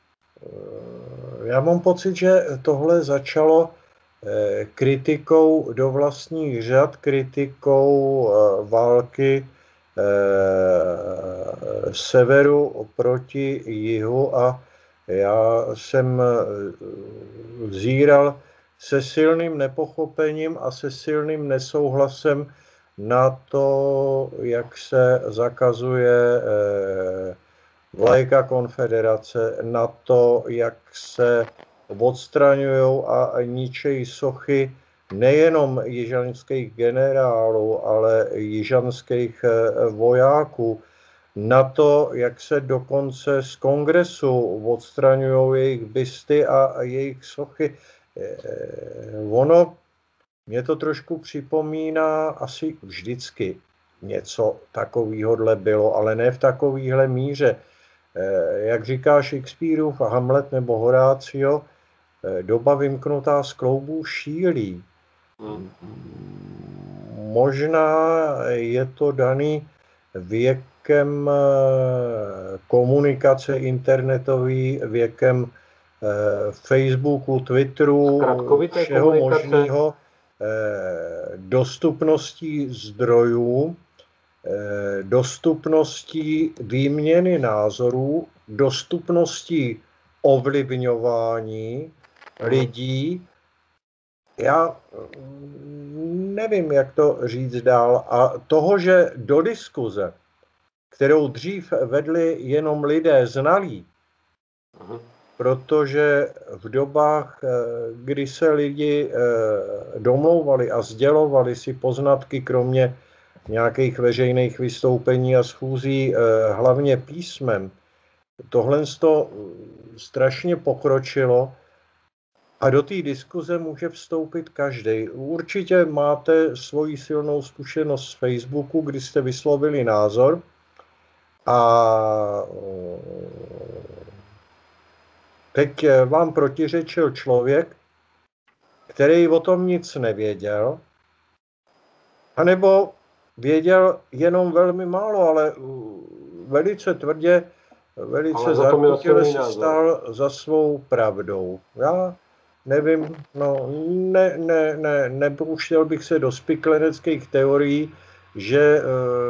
Já mám pocit, že tohle začalo kritikou do vlastních řad, kritikou války severu proti jihu a já jsem vzíral se silným nepochopením a se silným nesouhlasem na to, jak se zakazuje vlajka konfederace, na to, jak se odstraňují a ničejí sochy nejenom jižanských generálů, ale jižanských vojáků, na to, jak se dokonce z kongresu odstraňují jejich bysty a jejich sochy. Ono, mě to trošku připomíná, asi vždycky něco takovýhodle bylo, ale ne v takovýhle míře. Jak říká Shakespeareův Hamlet nebo Horácio, doba vymknutá z kloubů šílí. Hmm. Možná je to daný věkem komunikace internetový, věkem Facebooku, Twitteru, všeho možného, dostupností zdrojů, dostupností výměny názorů, dostupností ovlivňování lidí. Já nevím, jak to říct dál. A toho, že do diskuze, kterou dřív vedli jenom lidé znalí, protože v dobách, kdy se lidi domlouvali a sdělovali si poznatky, kromě nějakých veřejných vystoupení a schůzí, hlavně písmem, tohle to strašně pokročilo a do té diskuze může vstoupit každý. Určitě máte svoji silnou zkušenost z Facebooku, kdy jste vyslovili názor a teď vám protiřečil člověk, který o tom nic nevěděl, anebo věděl jenom velmi málo, ale velice tvrdě, velice zarputile se stál za svou pravdou. Já nevím, no, ne, ne, ne, nepouštěl bych se do spikleneckých teorií, že e,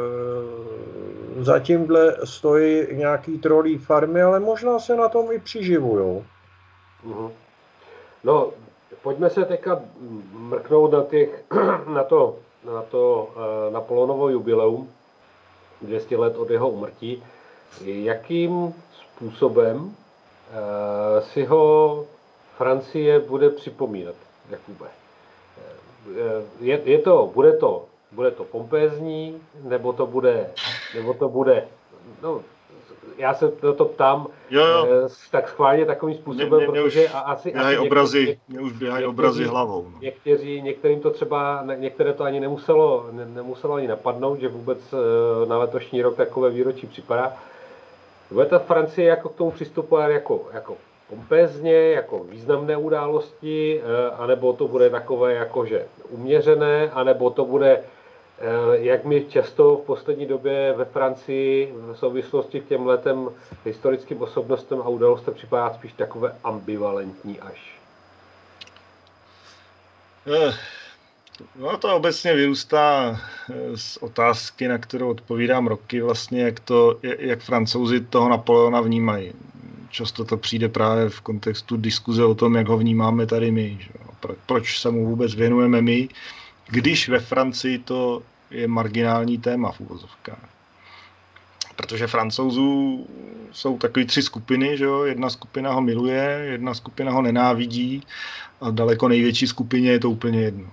za tímhle stojí nějaký trolí farmy, ale možná se na tom i přiživujou. Mm-hmm. No, pojďme se teďka mrknout na, těch, na to, na to uh, Napoleonovo jubileum, dvě stě let od jeho úmrtí. Jakým způsobem uh, si ho Francie bude připomínat, Jakube? Je, je to, bude to, bude to pompézní, nebo to bude, nebo to bude, no, já se na to ptám jo, jo. tak schválně takovým způsobem, mě, mě protože už asi, asi obrazy, někteří, mě už běhají obrazy hlavou. No. Někteří, některým to třeba, některé to ani nemuselo, ne, nemuselo ani napadnout, že vůbec na letošní rok takové výročí připadá. Bude ta Francie jako k tomu přistupovat jako, jako pompézně, jako významné události, anebo to bude takové jakože uměřené, anebo to bude, jak mi často v poslední době ve Francii v souvislosti k těm letem historickým osobnostem a událostem připadá spíš takové ambivalentní až. No to obecně vyrůstá z otázky, na kterou odpovídám roky, vlastně, jak, to, jak Francouzi toho Napoleona vnímají. Často to přijde právě v kontextu diskuze o tom, jak ho vnímáme tady my. Že? Proč se mu vůbec věnujeme my, když ve Francii to je marginální téma v uvozovkách. Protože Francouzů jsou takový tři skupiny, že jo? Jedna skupina ho miluje, jedna skupina ho nenávidí a daleko největší skupině je to úplně jedno.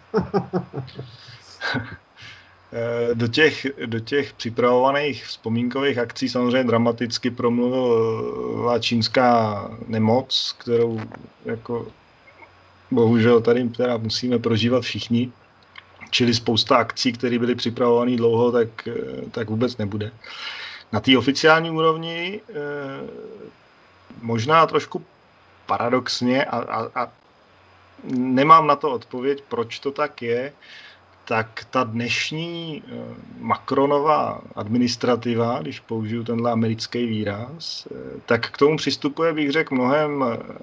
Do těch, do těch připravovaných vzpomínkových akcí samozřejmě dramaticky promluvila čínská nemoc, kterou jako bohužel tady teda musíme prožívat všichni. Čili spousta akcí, které byly připravované dlouho, tak, tak vůbec nebude. Na té oficiální úrovni možná trošku paradoxně a, a, a nemám na to odpověď, proč to tak je, tak ta dnešní Macronova administrativa, když použiju tenhle americký výraz, tak k tomu přistupuje, bych řekl, mnohem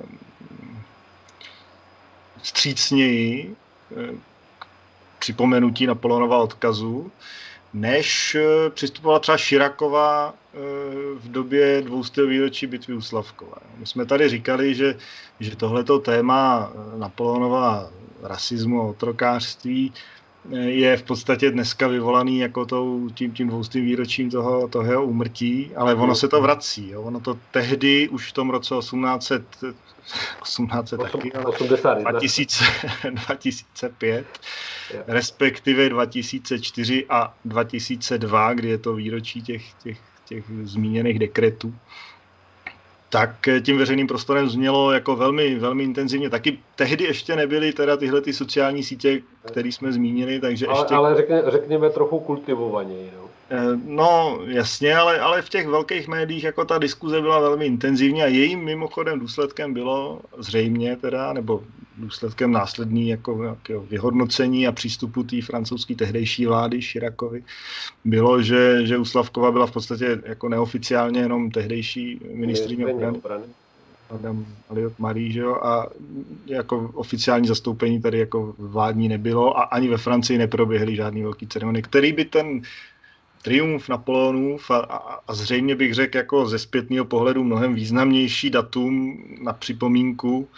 vstřícněji k připomenutí Napoleonova odkazu, než přistupovala třeba Chiracová v době dvoustého výročí bitvy u Slavkova. My jsme tady říkali, že, že tohleto téma Napoleonova rasismu a otrokářství je v podstatě dneska vyvolaný jako tou, tím, tím dvoustým výročím toho, toho jeho úmrtí, ale ono se to vrací. Jo. Ono to tehdy, už v tom roce osmnáct set, osmnáct set taky, ale dva tisíce, dva tisíce pět, yeah. Respektive dva tisíce čtyři a dva tisíce dva, kdy je to výročí těch, těch, těch zmíněných dekretů, tak tím veřejným prostorem znělo jako velmi, velmi intenzivně. Taky tehdy ještě nebyly teda tyhle ty sociální sítě, které jsme zmínili, takže ale, ještě... Ale řekně, řekněme trochu kultivovaněji, no. No jasně, ale, ale v těch velkých médiích jako ta diskuze byla velmi intenzivní a jejím mimochodem důsledkem bylo zřejmě teda, nebo důsledkem následný jako, jako vyhodnocení a přístupu té francouzské tehdejší vlády Chiracovy bylo, že, že u Slavkova byla v podstatě jako neoficiálně jenom tehdejší ministryně obrany. Madame Alliot-Marie, že jo, a jako oficiální zastoupení tady jako vládní nebylo a ani ve Francii neproběhly žádný velký ceremonie, který by ten triumf Napoleonův a, a, a zřejmě bych řekl jako ze zpětného pohledu mnohem významnější datum na připomínku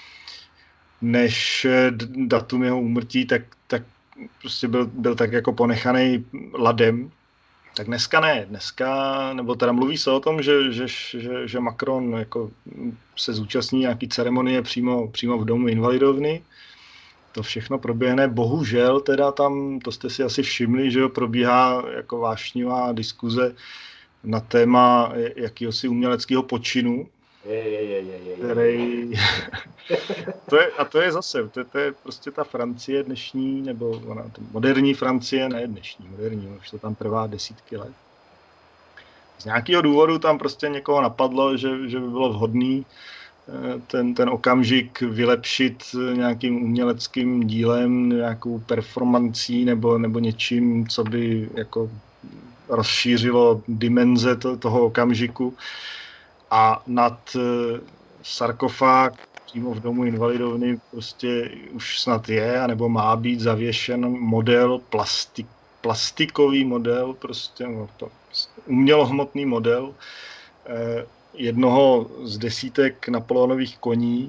než datum jeho úmrtí, tak, tak prostě byl, byl tak jako ponechaný ladem. Tak dneska ne, dneska, nebo teda mluví se o tom, že, že, že, že Macron jako se zúčastní nějaký ceremonie přímo, přímo v domu Invalidovny. To všechno proběhne. Bohužel teda tam, to jste si asi všimli, že jo, probíhá jako vášnivá diskuze na téma jakýhosi uměleckého počinu. Je, je, je, je, je. Který... to je, a to je zase, to je, to je prostě ta Francie dnešní, nebo ona, moderní Francie, ne dnešní, moderní, už to tam trvá desítky let. Z nějakého důvodu tam prostě někoho napadlo, že, že by bylo vhodný ten, ten okamžik vylepšit nějakým uměleckým dílem, nějakou performancí nebo, nebo něčím, co by jako rozšířilo dimenze to, toho okamžiku. A nad sarkofág přímo v domu Invalidovny prostě už snad je, anebo má být zavěšen model, plastik, plastikový model, prostě no, to, umělohmotný model eh, jednoho z desítek Napoleonových koní.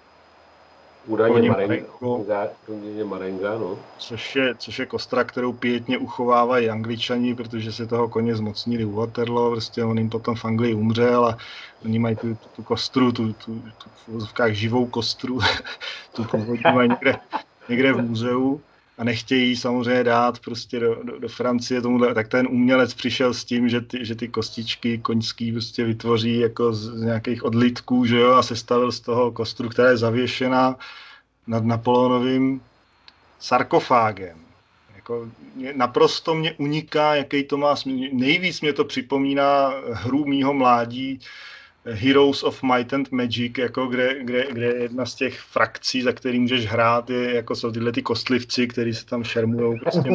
Údajně Marengo, Marenga, no. Což je, což je kostra, kterou pětně uchovávají Angličani, protože se toho koně zmocnili u Waterloo, prostě on jim potom v Anglii umřel a oni mají tu, tu, tu kostru, tu, tu, tu v uvozovkách živou kostru, tu původní mají někde, někde v muzeu a nechtějí samozřejmě dát prostě do, do, do Francie tomuhle, tak ten umělec přišel s tím, že ty, že ty kostičky koňský prostě vytvoří jako z, z nějakých odlitků, že jo, a sestavil z toho kostru, která je zavěšená nad Napoleonovým sarkofágem. Jako naprosto mě uniká, jaký to má smysl. Nejvíc mě to připomíná hru mýho mládí Heroes of Might and Magic, jako kde, kde, kde jedna z těch frakcí, za který můžeš hrát, je, jako jsou tyhle ty kostlivci, kteří se tam šermujou. Prostě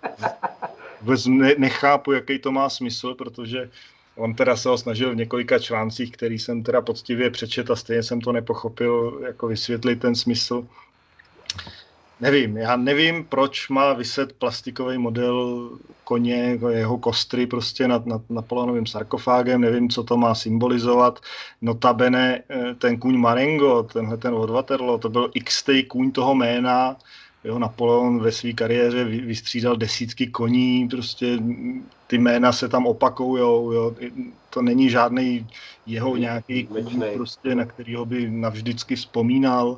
vůbec ne, nechápu, jaký to má smysl, protože on teda se ho snažil v několika článcích, který jsem teda poctivě přečet a stejně jsem to nepochopil, jako vysvětlit ten smysl. nevím, já nevím, proč má vyset plastikový model koně, jako jeho kostry prostě nad, nad Napoleonovým sarkofágem, nevím, co to má symbolizovat. Notabene ten kůň Marengo, tenhle ten od Waterloo, to byl x-tej kůň toho jména, jo, Napoleon ve své kariéře vystřídal desítky koní, prostě ty jména se tam opakujou, jo, to není žádný jeho nějaký kůň, prostě, na kterýho by navždycky vzpomínal.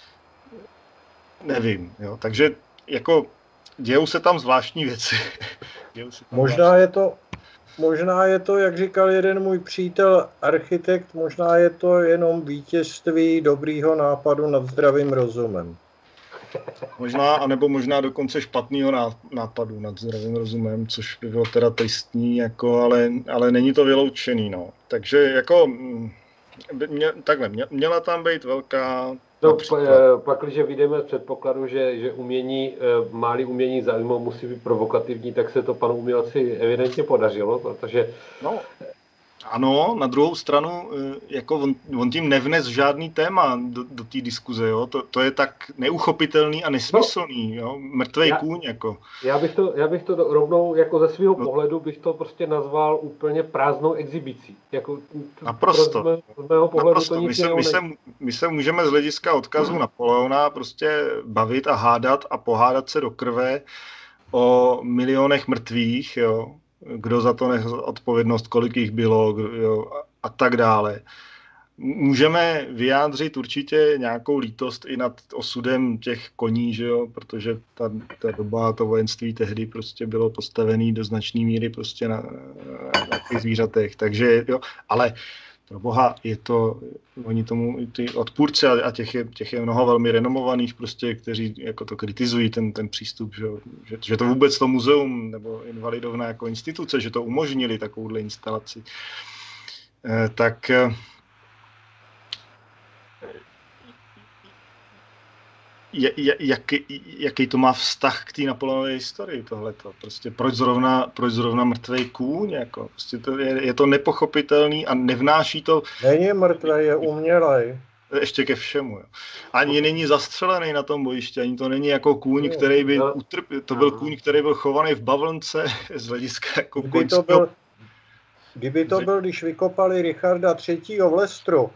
Nevím, jo, takže jako dějou se tam zvláštní věci. tam možná zvláštní. je to, možná je to, jak říkal jeden můj přítel architekt, možná je to jenom vítězství dobrýho nápadu nad zdravým rozumem. Možná, anebo možná dokonce špatného nápadu nad zdravým rozumem, což by bylo teda tristní, jako, ale, ale není to vyloučený, no. Takže jako, mě, takhle, mě, měla tam být velká... No, pak, když vyjdeme z předpokladu, že, že umění, má-li umění zajímavou, musí být provokativní, tak se to panu umělci evidentně podařilo, protože... No, ano, na druhou stranu, jako on, on tím nevnes žádný téma do, do té diskuze, jo? To, to je tak neuchopitelný a nesmyslný, jo? Mrtvej já, kůň, jako. Já bych to, já bych to rovnou, jako ze svého no. pohledu, bych to prostě nazval úplně prázdnou exibicí. Jako, naprosto. Mé, z mého pohledu naprosto. To nic my, se, my, se, my se můžeme z hlediska odkazu hmm. Napoleona prostě bavit a hádat a pohádat se do krve o milionech mrtvých, jo? Kdo za to nesl odpovědnost, kolik jich bylo, jo, a tak dále. Můžeme vyjádřit určitě nějakou lítost i nad osudem těch koní, že jo, protože ta, ta doba, to vojenství tehdy prostě bylo postavené do značné míry prostě na, na těch zvířatech, takže jo, ale pro boha je to, oni tomu, ty odpůrci a těch je, těch je mnoho velmi renomovaných prostě, kteří jako to kritizují, ten, ten přístup, že, že, že to vůbec to muzeum nebo Invalidovna jako instituce, že to umožnili takovouhle instalaci. Eh, tak eh, jaký, jaký to má vztah k té Napoleonově historii tohleto. Prostě proč zrovna, proč zrovna mrtvej kůň? Jako? Prostě to je, je to nepochopitelný a nevnáší to... Není mrtvej, je umělej. Ještě ke všemu. Jo. Ani není zastřelený na tom bojišti, ani to není jako kůň, který by utrpěl. To byl kůň, který byl chovaný v bavlnce z hlediska jako kdyby to byl, kdyby to byl, když vykopali Richarda třetího v Leicesteru,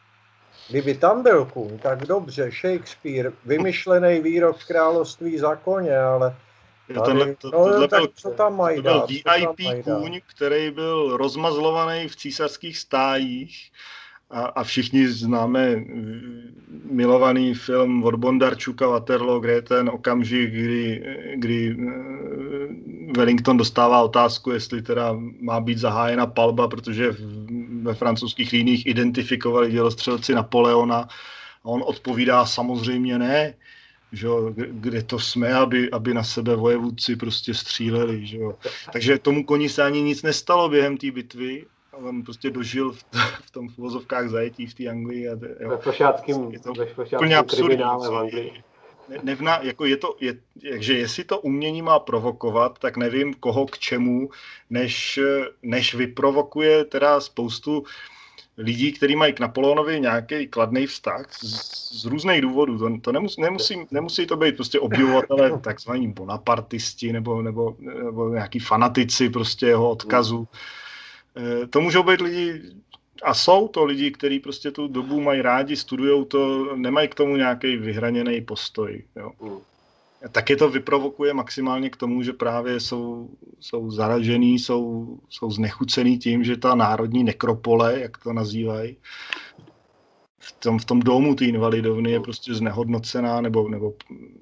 kdyby tam byl kůň, tak dobře, Shakespeare, vymyšlený výrok v království za koně, ale tady, tohle, to, no, tohle tak byl, co tam mají to byl dát? V I P kůň, který byl rozmazlovaný v císařských stájích a, a všichni známe milovaný film od Bondarčuka Waterloo, kde je ten okamžik, kdy, kdy Wellington dostává otázku, jestli teda má být zahájena palba, protože v, ve francouzských líních identifikovali dělostřelci Napoleona a on odpovídá samozřejmě ne, že jo, kde to jsme, aby, aby na sebe vojevůdci prostě stříleli, že jo. Takže tomu koni se ani nic nestalo během té bitvy. On prostě dožil v, v tom v uvozovkách zajetí v té Anglii. A jo. Ve Fošáckém kriminále v Anglii. Ne, nevná, jako je to, je, že jestli to umění má provokovat, tak nevím koho k čemu, než, než vyprovokuje teda spoustu lidí, kteří mají k Napoleonovi nějaký kladný vztah z, z různých důvodů. To, to nemusí, nemusí, nemusí to být prostě obdivovatelé takzvaní bonapartisti nebo, nebo, nebo nějaký fanatici prostě jeho odkazu. To můžou být lidi, a jsou to lidi, kteří prostě tu dobu mají rádi, studujou to, nemají k tomu nějaký vyhraněný postoj. Jo. Tak je to vyprovokuje maximálně k tomu, že právě jsou, jsou zaražený, jsou, jsou znechucený tím, že ta národní nekropole, jak to nazývají, v tom, v tom domu té Invalidovny je prostě znehodnocená, nebo, nebo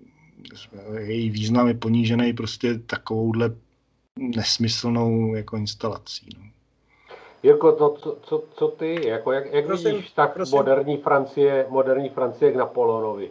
její význam je ponížený prostě takovouhle nesmyslnou jako instalací. No. Jirko, to, co, co, co ty, jako jak, jak prosím, vidíš tak prosím. moderní Francie, moderní Francie k Napoleonovi?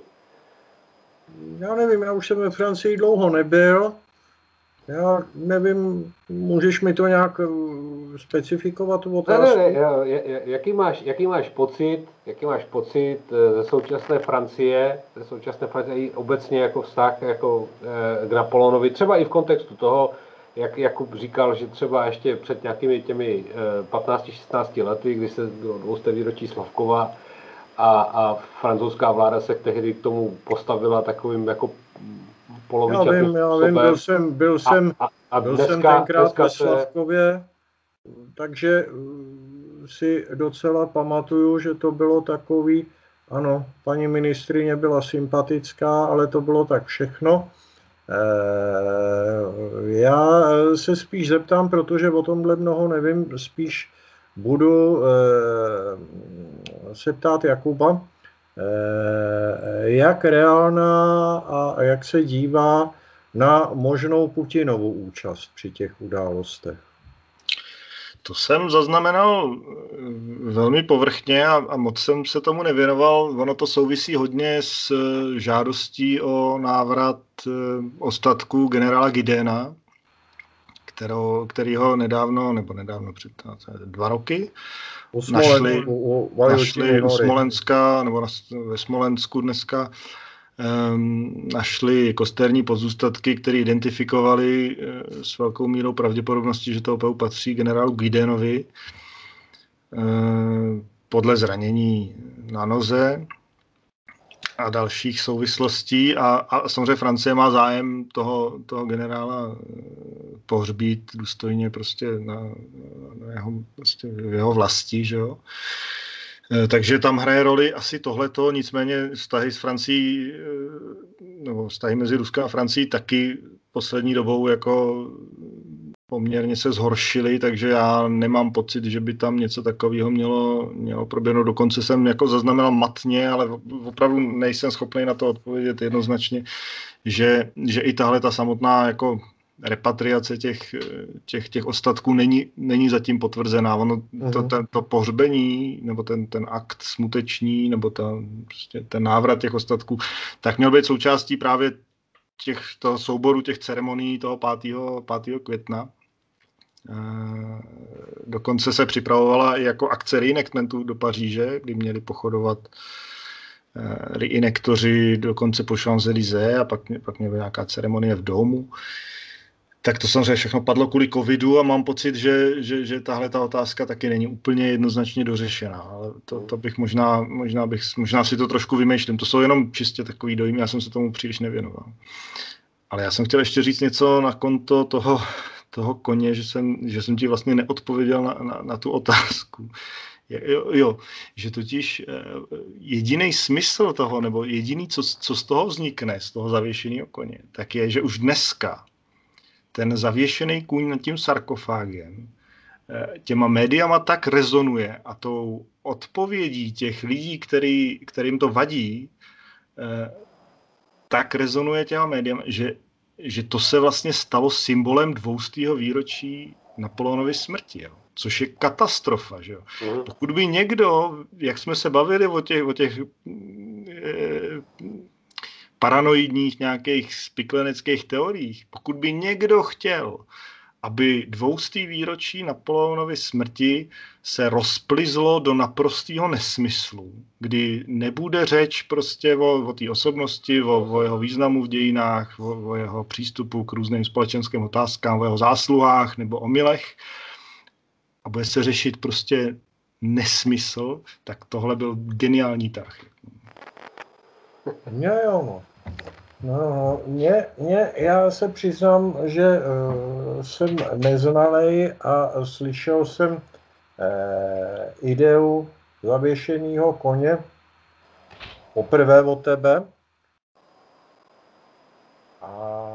Já nevím, já už jsem ve Francii dlouho nebyl. Já nevím, můžeš mi to nějak specifikovat? Ne, ne, ne, jaký máš, jaký máš pocit, jaký máš pocit ze současné Francie, ze současné Francie i obecně jako vztah jako k Napoleonovi, třeba i v kontextu toho, jak Jakub říkal, že třeba ještě před nějakými těmi patnácti šestnácti lety, kdy se bylo dvousté výročí Slavkova a, a francouzská vláda se tehdy k tomu postavila takovým jako polovičatým Já vím, já vím, byl jsem, byl jsem, a, a, a byl dneska, jsem tenkrát dneska ve se, Slavkově, takže si docela pamatuju, že to bylo takový, ano, paní ministryně byla sympatická, ale to bylo tak všechno. Já se spíš zeptám, protože o tomhle mnoho nevím, spíš budu se ptát Jakuba, jak reálná a jak se dívá na možnou Putinovu účast při těch událostech. To jsem zaznamenal velmi povrchně a, a moc jsem se tomu nevěnoval. Ono to souvisí hodně s žádostí o návrat ostatků generála Gidena, kterou, kterýho nedávno, nebo nedávno před dva roky, u našli, u, u, našli u Smolenska, nebo na, ve Smolensku dneska, um, našli kosterní pozůstatky, které identifikovali uh, s velkou mírou pravděpodobnosti, že to opravdu patří generálu Gidenovi uh, podle zranění na noze a dalších souvislostí. A, a samozřejmě Francie má zájem toho, toho generála pohřbít důstojně prostě na, na jeho, prostě v jeho vlasti, že jo. Takže tam hraje roli asi tohleto, nicméně vztahy s Francií, nebo vztahy mezi Ruskem a Francií taky poslední dobou jako poměrně se zhoršily, takže já nemám pocit, že by tam něco takového mělo, mělo proběhnout. Dokonce jsem jako zaznamenal matně, ale opravdu nejsem schopný na to odpovědět jednoznačně, že, že i tahle ta samotná jako repatriace těch, těch, těch ostatků není, není zatím potvrzená. Ono, to, to, to pohřbení, nebo ten, ten akt smuteční, nebo ta, prostě ten návrat těch ostatků, tak měl být součástí právě těch, toho souboru těch ceremonií toho pátého května. Dokonce se připravovala i jako akce reenactmentu do Paříže, kdy měli pochodovat reenactoři dokonce po Champs-Élysées a pak, pak měla nějaká ceremonie v domu. Tak to samozřejmě všechno padlo kvůli covidu a mám pocit, že, že, že tahle ta otázka taky není úplně jednoznačně dořešená. Ale to, to bych možná, možná, bych, možná si to trošku vymýšlím. To jsou jenom čistě takový dojmy, já jsem se tomu příliš nevěnoval. Ale já jsem chtěl ještě říct něco na konto toho, toho koně, že jsem, že jsem ti vlastně neodpověděl na, na, na tu otázku. Jo, jo, že totiž jediný smysl toho, nebo jediný, co, co z toho vznikne, z toho zavěšeného koně, tak je, že už dneska ten zavěšený kůň nad tím sarkofágem těma médiama tak rezonuje a tou odpovědí těch lidí, který, kterým to vadí, tak rezonuje těma médiama, že, že to se vlastně stalo symbolem dvoustého výročí Napoleonovy smrti, jo. Což je katastrofa. Že jo. Pokud by někdo, jak jsme se bavili o těch, o těch eh, paranoidních nějakých spikleneckých teoriích, pokud by někdo chtěl, aby dvoustý výročí Napoleonovy smrti se rozplizlo do naprostého nesmyslu, kdy nebude řeč prostě o, o té osobnosti, o, o jeho významu v dějinách, o, o jeho přístupu k různým společenským otázkám, o jeho zásluhách nebo omylech, a bude se řešit prostě nesmysl, tak tohle byl geniální tah. Jo, jo. No, mě, mě, já se přiznám, že uh, jsem neznalej a slyšel jsem uh, ideu zavěšeného koně poprvé od tebe. A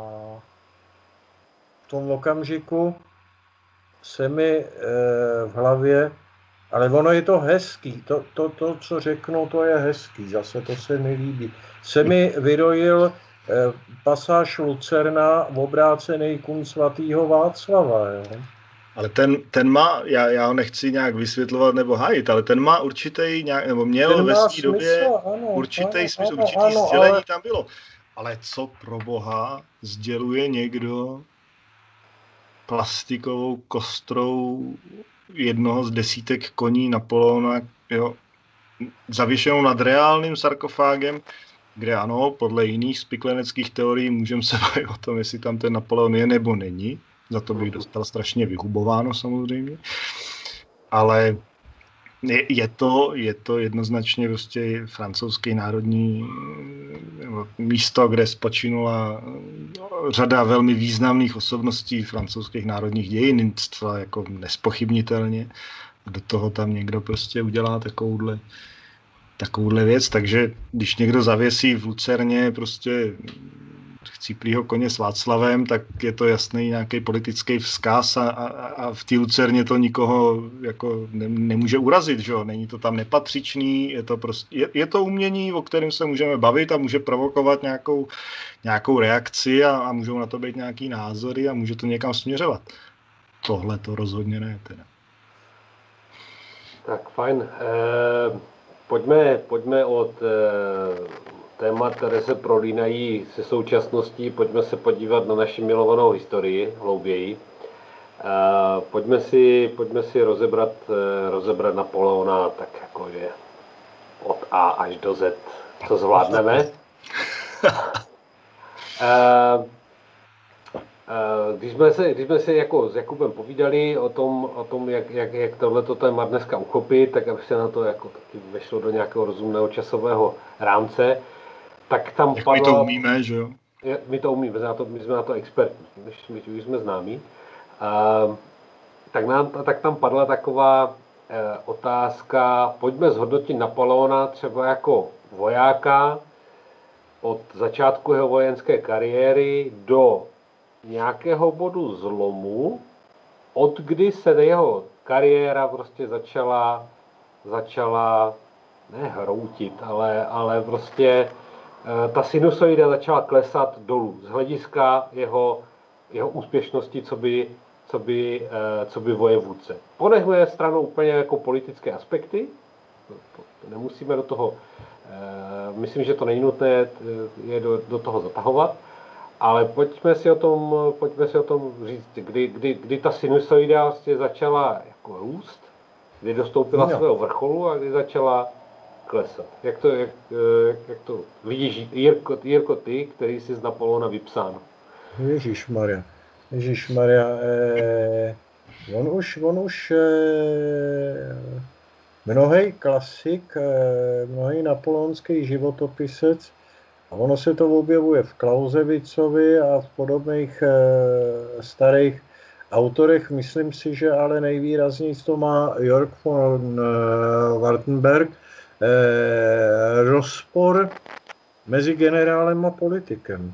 v tom okamžiku se mi uh, v hlavě, ale ono je to hezký, to, to, to, co řeknu, to je hezký, zase to se mi líbí. Se mi vyrojil pasáž Lucerna v obrácený kůň svatýho Václava. Jo? Ale ten, ten má, já, já ho nechci nějak vysvětlovat nebo hájit, ale ten má určitý nějak, nebo měl ten ve své době ano, určitý ano, smysl, ano, určitý ano, sdělení ale... tam bylo. Ale co pro boha sděluje někdo plastikovou kostrou jednoho z desítek koní Napoleona, jo, zavěšenou nad reálným sarkofágem, kde ano, podle jiných spikleneckých teorií můžeme se bavit o tom, jestli tam ten Napoleon je nebo není. Za to bych dostal strašně vyhubováno samozřejmě. Ale Je, je, to, je to jednoznačně prostě francouzský národní místo, kde spočinula řada velmi významných osobností francouzských národních dějin, zcela jako nespochybnitelně. Do toho tam někdo prostě udělá takovouhle, takovouhle věc, takže když někdo zavěsí v Lucerně prostě chcíplýho koně s Václavem, tak je to jasný nějaký politický vzkaz a, a, a v té Lucerně to nikoho jako ne, nemůže urazit, že jo? Není to tam nepatřičný, je to prostě, je, je to umění, o kterém se můžeme bavit a může provokovat nějakou, nějakou reakci a, a můžou na to být nějaký názory a může to někam směřovat. Tohle to rozhodně ne teda. Tak fajn. E, pojďme, pojďme od e, témat, které se prolínají se současností, pojďme se podívat na naši milovanou historii hlouběji. E, pojďme si, pojďme si rozebrat, e, rozebrat Napoleona tak jakože od A až do Z, co zvládneme. E, Když jsme se, když jsme se jako s Jakubem povídali o tom, o tom jak, jak, jak tohleto téma dneska uchopit, tak aby se na to jako taky vešlo do nějakého rozumného časového rámce, tak tam jak padla... my to umíme, že jo? My to umíme, my, to, my jsme na to experti, my, my jsme známí. A, tak, nám, tak tam padla taková e, otázka, pojďme zhodnotit Napoleona třeba jako vojáka od začátku jeho vojenské kariéry do nějakého bodu zlomu, od kdy se jeho kariéra prostě začala, začala ne hroutit, ale, ale prostě e, ta sinusoida začala klesat dolů z hlediska jeho, jeho úspěšnosti, co by, co by, e, co by vojevůdce. Ponechuje stranou úplně jako politické aspekty, nemusíme do toho, e, myslím, že to není nutné je do, do toho zatahovat, ale pojďme si o tom, pojďme si o tom říct, kdy, kdy, kdy ta sinusoida vlastně začala jako růst, kdy dostoupila no. svého vrcholu a kdy začala klesat. Jak to, jak, jak, jak to vidíš, Jirko, Jirko, ty, který jsi z Napoleona vypsán? Ježišmarja, Ježišmarja, eh, on už, on už eh, mnohej klasik, eh, mnohej napoleonský životopisec, a ono se to objevuje v Clausewitzovi a v podobných e, starých autorech. Myslím si, že ale nejvýrazněji to má Jörg von e, Wartenberg. E, rozpor mezi generálem a politikem.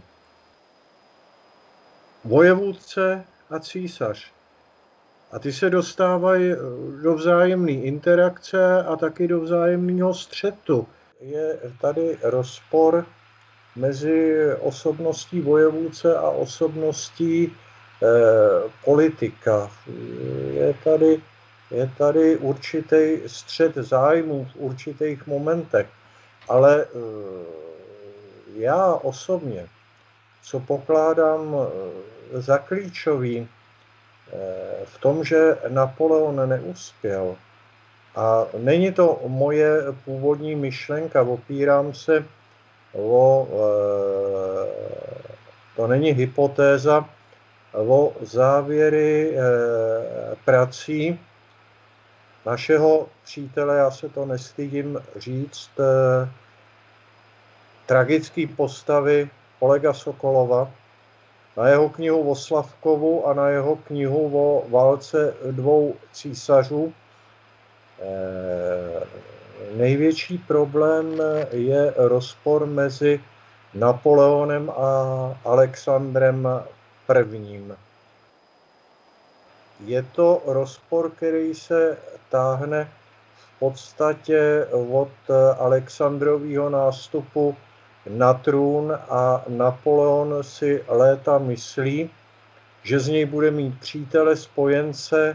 Vojevůdce a císař. A ty se dostávají do vzájemné interakce a taky do vzájemného střetu. Je tady rozpor mezi osobností vojevůdce a osobností eh, politika. Je tady, je tady určitý střet zájmů v určitých momentech, ale eh, já osobně, co pokládám za klíčový eh, v tom, že Napoleon neuspěl, a není to moje původní myšlenka, opírám se o, to není hypotéza, o závěry prací našeho přítele, já se to nestydím říct, tragické postavy Olega Sokolova, na jeho knihu o Slavkovu a na jeho knihu o válce dvou císařů. Největší problém je rozpor mezi Napoleonem a Alexandrem prvním. Je to rozpor, který se táhne v podstatě od Alexandrového nástupu na trůn a Napoleon si léta myslí, že z něj bude mít přítele, spojence.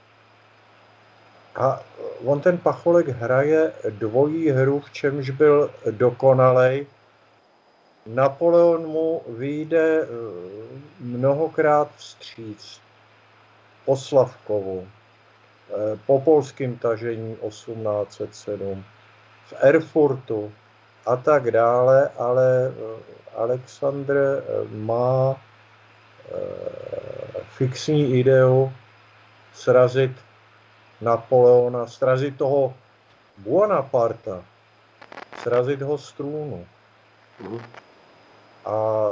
A on ten Pacholek hraje dvojí hru, v čemž byl dokonalej. Napoleon mu vyjde mnohokrát vstříc. Po Slavkovu, po polském tažení osmnáct set sedm, v Erfurtu a tak dále, ale Alexandr má fixní ideu srazit Napoleona, srazit toho Buonaparta, srazit ho z trůnu. Mhm. A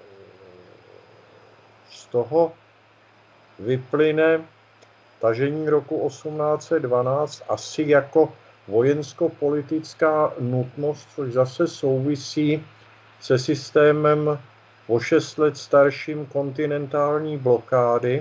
z toho vyplyne tažení roku osmnáct set dvanáct asi jako vojensko-politická nutnost, což zase souvisí se systémem o šest let starším kontinentální blokády.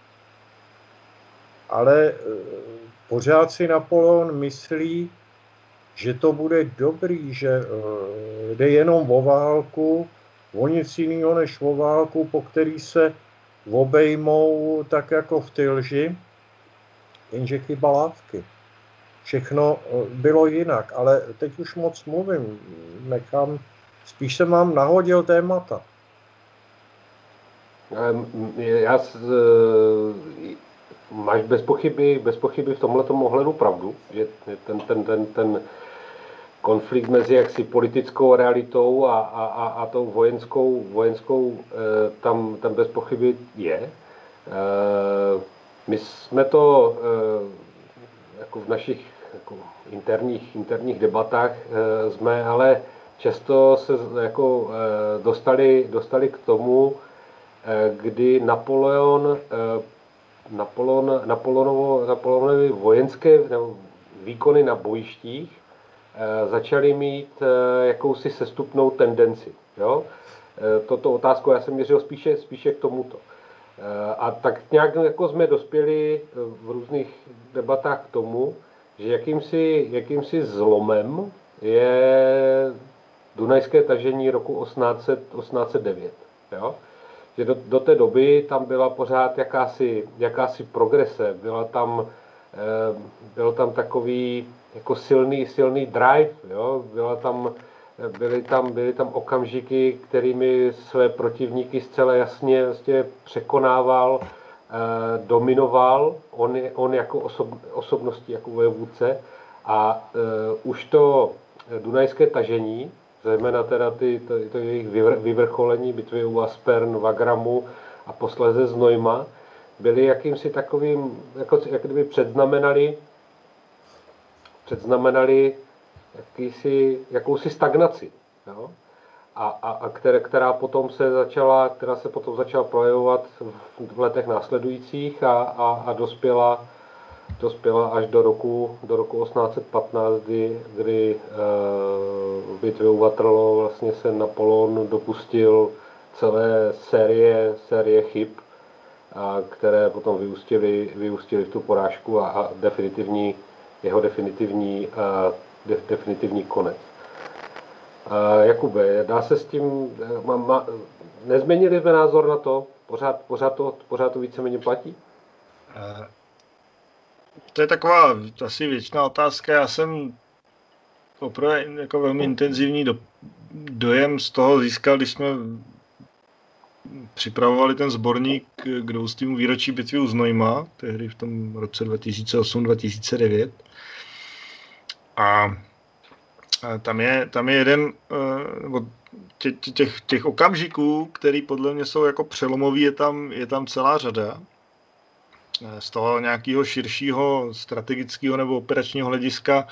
Ale pořád si Napoleon myslí, že to bude dobrý, že jde jenom o válku, o nic jiného než o válku, po který se obejmou tak jako v Tylži, jenže chyba lávky. Všechno bylo jinak, ale teď už moc mluvím, nechám, spíš se mám nahodil témata. Já, máš bez pochyby, bez pochyby v tomhletom ohledu pravdu, že ten, ten, ten, ten konflikt mezi jaksi politickou realitou a, a, a, a tou vojenskou, vojenskou tam, tam bez pochyby je. My jsme to jako v našich jako interních, interních debatách jsme ale často se jako dostali, dostali k tomu, kdy Napoleon, Napoleon, Napoleonovo, Napoleonovy vojenské výkony na bojištích začaly mít jakousi sestupnou tendenci. Jo? Toto otázku já jsem měřil spíše, spíše k tomuto. A tak nějak jako jsme dospěli v různých debatách k tomu, že jakýmsi, jakýmsi zlomem je dunajské tažení roku osmnáct set devět. Jo? Že do, do té doby tam byla pořád jakási, jakási progrese, byla tam, e, byl tam takový jako silný, silný drive, jo? Byla tam, byly, tam, byly tam okamžiky, kterými své protivníky zcela jasně, jasně překonával, e, dominoval, on, on jako osob, osobností, jako vojevůdce a e, už to dunajské tažení, zejména teda ty, to, to jejich vyvrcholení, bitvy u Aspern, Wagramu a posléze Znojma, byly jakýmsi takovým, jako, jak kdyby předznamenali, předznamenali jakýsi, jakousi stagnaci. Jo? A, a, a které, která potom se začala, která se potom začala projevovat v letech následujících a, a, a dospěla dospěla až do roku, do roku osmnáct set patnáct, kdy, kdy v bitvě u Waterloo vlastně se Napoleon dopustil celé série, série chyb, a které potom vyústily, vyústily v tu porážku a, a definitivní, jeho definitivní, a, de, definitivní konec. A Jakube, dá se s tím, má, má, nezměnili jsme názor na to? Pořád, pořád, to, pořád to víceméně platí? Uh... To je taková asi věčná otázka. Já jsem opravdu jako velmi intenzivní do, dojem z toho získal, když jsme připravovali ten sborník k dvoustému výročí bitvy u Znojma, tehdy v tom roce dva tisíce osm dva tisíce devět. A tam je, tam je jeden tě, těch, těch okamžiků, který podle mě jsou jako přelomový, je tam, je tam celá řada. Z toho nějakého širšího strategického nebo operačního hlediska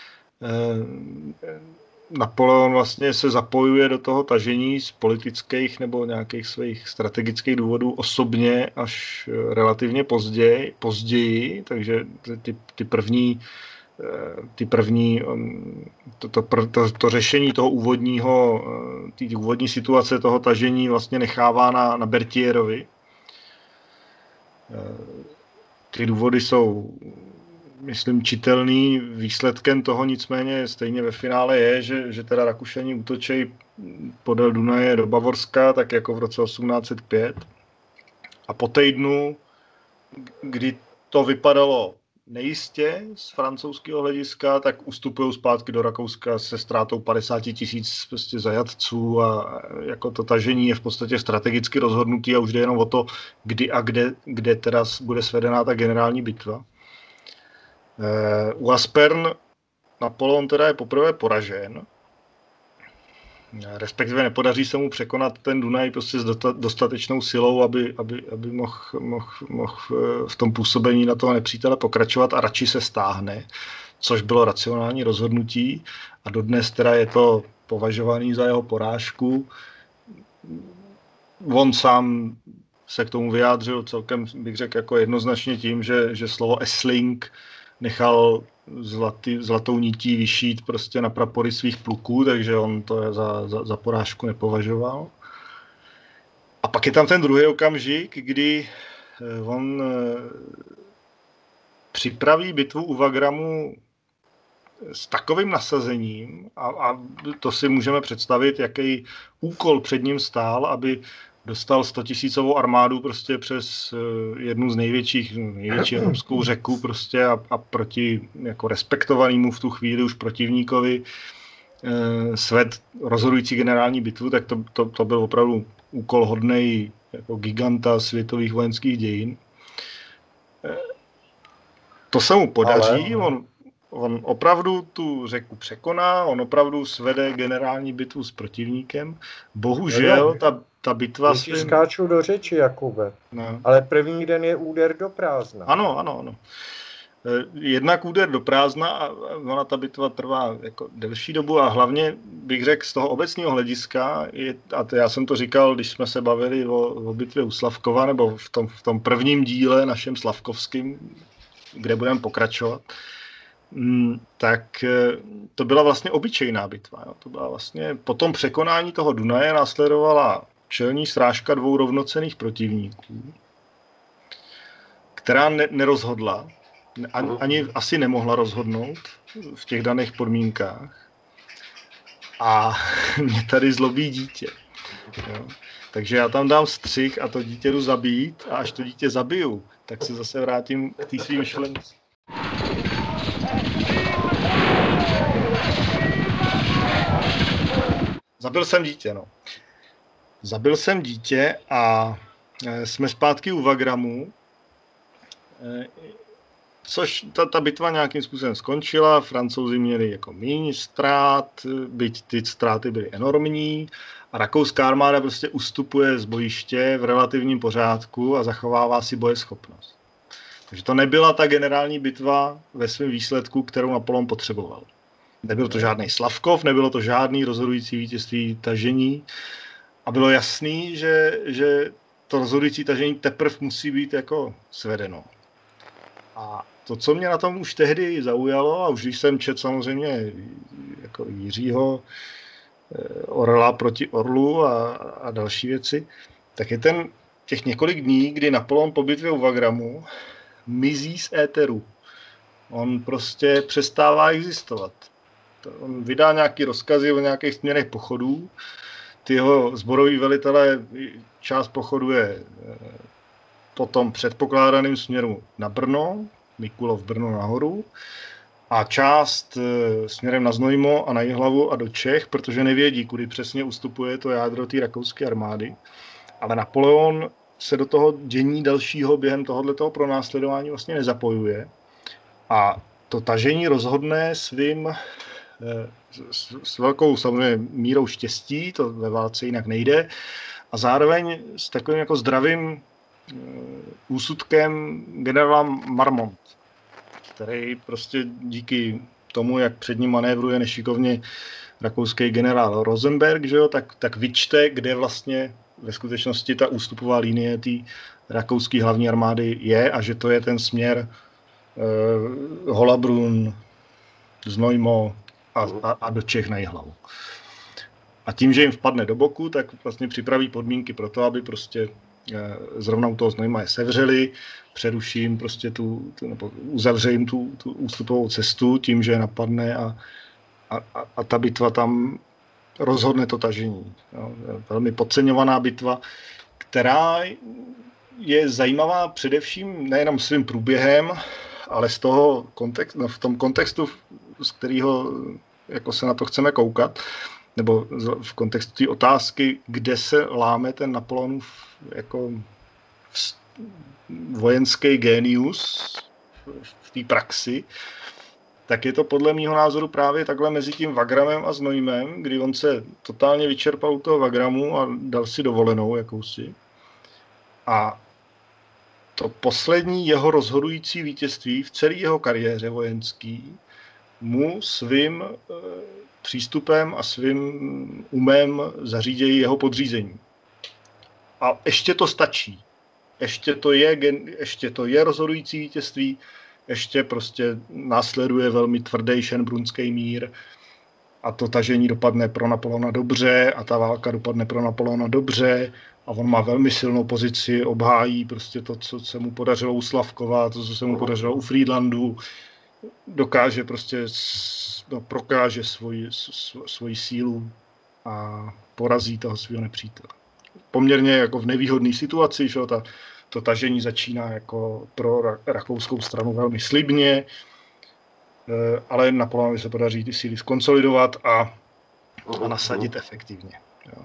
Napoleon vlastně se zapojuje do toho tažení z politických nebo nějakých svých strategických důvodů osobně až relativně později, později takže ty, ty první, ty první to, to, to, to řešení toho úvodního, ty úvodní situace toho tažení vlastně nechává na, na Berthierovi. Ty důvody jsou, myslím, čitelný. Výsledkem toho nicméně stejně ve finále je, že, že teda Rakušani útočí podél Dunaje do Bavorska, tak jako v roce osmnáct set pět. A po týdnu, kdy to vypadalo nejistě z francouzského hlediska, tak ustupují zpátky do Rakouska se ztrátou padesát tisíc prostě zajatců a jako to tažení je v podstatě strategicky rozhodnutý a už jde jenom o to, kdy a kde, kde teda bude svedená ta generální bitva. E, u Aspern Napoleon teda je poprvé poražen, respektive nepodaří se mu překonat ten Dunaj prostě s dostatečnou silou, aby, aby, aby mohl moh, moh v tom působení na toho nepřítele pokračovat a radši se stáhne. což bylo racionální rozhodnutí a dodnes teda je to považovaný za jeho porážku. On sám se k tomu vyjádřil celkem, bych řekl, jako jednoznačně tím, že, že slovo Essling nechal zlatý, zlatou nití vyšít prostě na prapory svých pluků, takže on to za, za, za porážku nepovažoval. A pak je tam ten druhý okamžik, kdy on připraví bitvu u Wagramu s takovým nasazením a, a to si můžeme představit, jaký úkol před ním stál, aby dostal stotisícovou armádu prostě přes jednu z největších, největší evropskou řeku prostě a, a proti jako respektovanému v tu chvíli už protivníkovi eh, sved rozhodující generální bitvu, tak to, to, to byl opravdu úkol hodnej jako giganta světových vojenských dějin. Eh, to se mu podaří, Ale... on On opravdu tu řeku překoná, on opravdu svede generální bitvu s protivníkem. Bohužel ta, ta bitva... Když svým... skáču do řeči, Jakube. No. Ale první den je úder do prázdna. Ano, ano, ano. Jednak úder do prázdna a ona ta bitva trvá jako delší dobu a hlavně bych řekl z toho obecného hlediska, je, a to já jsem to říkal, když jsme se bavili o, o bitvě u Slavkova, nebo v tom, v tom prvním díle našem slavkovským, kde budeme pokračovat, tak to byla vlastně obyčejná bitva. Jo. To byla vlastně po tom překonání toho Dunaje následovala čelní srážka dvou rovnocenných protivníků, která ne- nerozhodla, ani, ani asi nemohla rozhodnout v těch daných podmínkách. A mě tady zlobí dítě. Jo. Takže já tam dám střih a to dítě jdu zabít a až to dítě zabiju, tak se zase vrátím k té svým myšlence. Zabil jsem dítě, no. Zabil jsem dítě a jsme zpátky u Wagramu, což ta, ta bitva nějakým způsobem skončila, Francouzi měli jako méně ztrát, byť ty ztráty byly enormní a rakouská armáda prostě ustupuje z bojiště v relativním pořádku a zachovává si bojeschopnost. Takže to nebyla ta generální bitva ve svém výsledku, kterou Napoleon potřeboval. Nebyl to žádný Slavkov, nebylo to žádný rozhodující vítězství tažení a bylo jasný, že, že to rozhodující tažení teprve musí být jako svedeno. A to, co mě na tom už tehdy zaujalo, a už když jsem četl samozřejmě jako Jiřího Orla proti Orlu a, a další věci, tak je ten těch několik dní, kdy Napoleon po bitvě u Wagramu mizí z éteru. On prostě přestává existovat. On vydá nějaké rozkazy o nějakých směrech pochodů. Ty jeho sboroví velitelé, část pochodu je po tom předpokládaném směru na Brno, Mikulov Brno nahoru, a část směrem na Znojmo a na Jihlavu a do Čech, protože nevědí, kudy přesně ustupuje to jádro té rakouské armády. Ale Napoleon se do toho dění dalšího během tohoto pronásledování vlastně nezapojuje. A to tažení rozhodne svým s, s velkou samozřejmě mírou štěstí, to ve válce jinak nejde, a zároveň s takovým jako zdravým úsudkem generála Marmont, který prostě díky tomu, jak před ním manévruje nešikovně rakouský generál Rosenberg, že jo, tak, tak vyčte, kde vlastně ve skutečnosti ta ústupová linie té rakouské hlavní armády je a že to je ten směr eh, Holabrunn, Znojmo a, a, a do Čech na Jihlavu. A tím, že jim vpadne do boku, tak vlastně připraví podmínky pro to, aby prostě eh, zrovna u toho Znojma je sevřeli, přeruší jim prostě tu, tu nebo uzavře jim tu, tu ústupovou cestu tím, že je napadne a, a, a ta bitva tam rozhodne to tažení. Jo. Velmi podceňovaná bitva, která je zajímavá především nejenom svým průběhem, ale z toho kontext, no v tom kontextu, z kterého jako se na to chceme koukat, nebo v kontextu té otázky, kde se láme ten Napoleonův jako vojenský génius v té praxi, tak je to podle mýho názoru právě takhle mezi tím Wagramem a Znojmem, kdy on se totálně vyčerpal u toho Wagramu a dal si dovolenou jakousi. A to poslední jeho rozhodující vítězství v celé jeho kariéře vojenský mu svým přístupem a svým umem zařídějí jeho podřízení. A ještě to stačí. Ještě to je, ještě to je rozhodující vítězství, ještě prostě následuje velmi tvrdý Schönbrunský mír a to tažení dopadne pro Napoleona dobře a ta válka dopadne pro Napoleona dobře a on má velmi silnou pozici, obhájí prostě to, co se mu podařilo u Slavkova, to, co se mu podařilo u Friedlandu, dokáže prostě, no, prokáže svoji, svoji sílu a porazí toho svého nepřítele. Poměrně jako v nevýhodné situaci, že ta, to tažení začíná jako pro rakouskou stranu velmi slibně, ale Napoleonovi se podaří ty síly skonsolidovat a, a nasadit efektivně. Jo.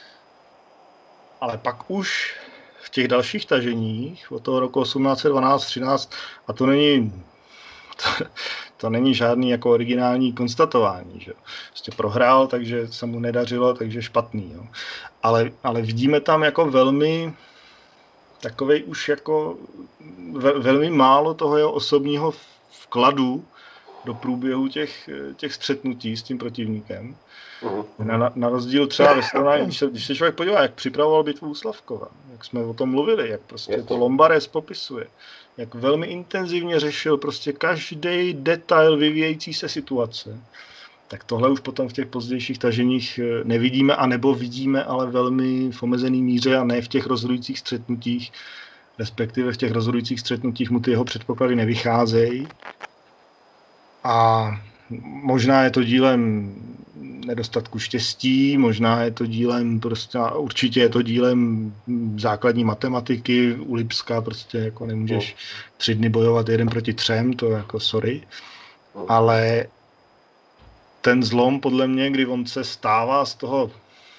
Ale pak už v těch dalších taženích od toho roku osmnáct set dvanáct třináct, a to není to, to není žádný jako originální konstatování, že prostě prohrál, takže se mu nedařilo, takže špatný, jo. Ale, ale vidíme tam jako velmi takovej už jako ve, velmi málo toho jeho osobního vkladu do průběhu těch, těch střetnutí s tím protivníkem. Uh-huh. Na, na rozdíl třeba ve srovnání, když se, když se člověk podívá, jak připravoval bitvu u Slavkova, jak jsme o tom mluvili, jak prostě Jasně. to Lombarés popisuje, jak velmi intenzivně řešil prostě každý detail vyvíjející se situace, tak tohle už potom v těch pozdějších taženích nevidíme, anebo vidíme, ale velmi v omezený míře a ne v těch rozhodujících střetnutích, respektive v těch rozhodujících střetnutích mu ty jeho předpoklady nevycházejí. A možná je to dílem nedostatku štěstí, možná je to dílem, prostě, určitě je to dílem základní matematiky, u Lipska prostě jako nemůžeš tři dny bojovat jeden proti třem, to jako sorry, ale ten zlom podle mě, kdy on se stává z toho,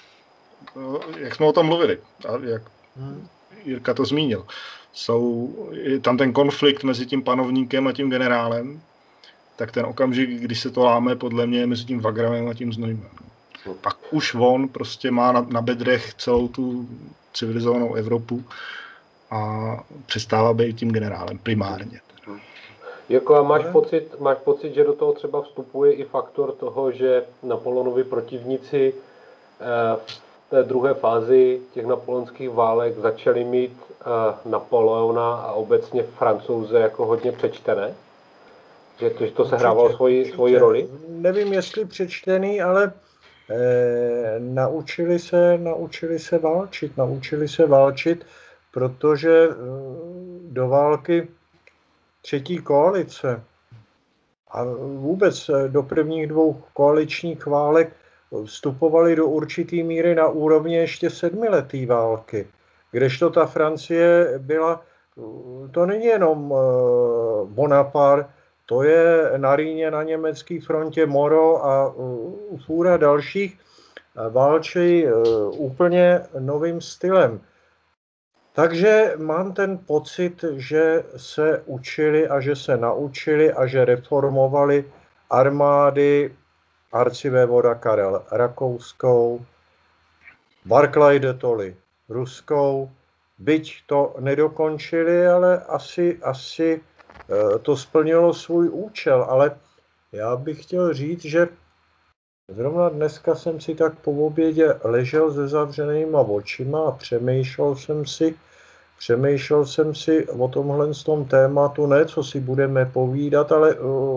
jak jsme o tom mluvili, a jak Jirka to zmínil, jsou, je tam ten konflikt mezi tím panovníkem a tím generálem, tak ten okamžik, když se to láme, podle mě mezi tím Wagramem a tím Znojmem. Pak už on prostě má na, na bedrech celou tu civilizovanou Evropu a přestává být tím generálem primárně. Jako a máš pocit, máš pocit, že do toho třeba vstupuje i faktor toho, že Napoleonovi protivníci v té druhé fázi těch napoleonských válek začali mít Napoleona a obecně Francouze jako hodně přečtené? Že to, že to sehrávalo svoji, svoji roli? Nevím, jestli přečtený, ale eh, naučili se, naučili se válčit, naučili se válčit, protože eh, do války třetí koalice a vůbec do prvních dvou koaličních válek vstupovali do určitý míry na úrovni ještě sedmiletý války, kdežto ta Francie byla, to není jenom eh, Bonaparte, to je na Rýně na německé frontě Moro a fůra dalších válčí úplně novým stylem. Takže mám ten pocit, že se učili a že se naučili a že reformovali armády arcivévoda Karel rakouskou, Barclay de Tolly ruskou, byť to nedokončili, ale asi, asi to splnilo svůj účel, ale já bych chtěl říct, že zrovna dneska jsem si tak po obědě ležel se zavřenýma očima a přemýšlel jsem si, přemýšlel jsem si o tomhle z tom tématu, ne co si budeme povídat, ale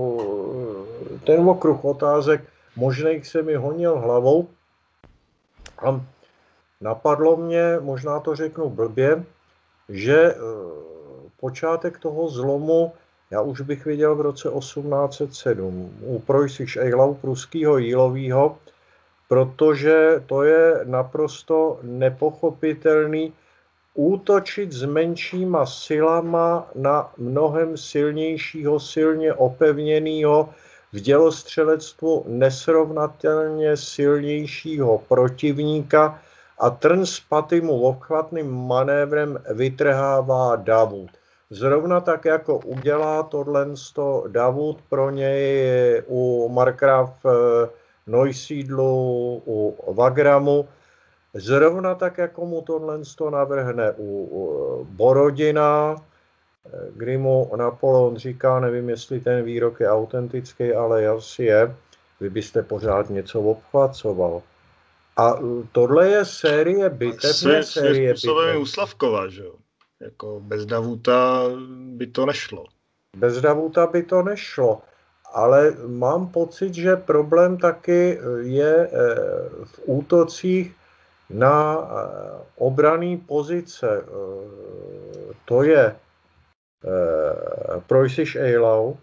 ten okruh otázek možných se mi honil hlavou a napadlo mě, možná to řeknu blbě, že počátek toho zlomu já už bych viděl v roce osmnáct set sedm u Preußisch Eylau pruského Jílovýho, protože to je naprosto nepochopitelný útočit s menšíma silama na mnohem silnějšího, silně opevněného v dělostřelectvu nesrovnatelně silnějšího protivníka a trn z paty mu obchvatným manévrem vytrhává Davout. Zrovna tak, jako udělá tohle Davout pro něj u Markgraf Neusiedlu, u Wagramu, zrovna tak, jako mu tohle navrhne u Borodina, kdy mu Napoleon říká, nevím, jestli ten výrok je autentický, ale asi je, vy byste pořád něco obchvacoval. A tohle je série bitev, Svým série způsobem je bitev. u Slavkova, že jo? Jako bez Davuta by to nešlo. Bez Davuta by to nešlo, ale mám pocit, že problém taky je v útocích na obranné pozice. To je Preußisch Eylau,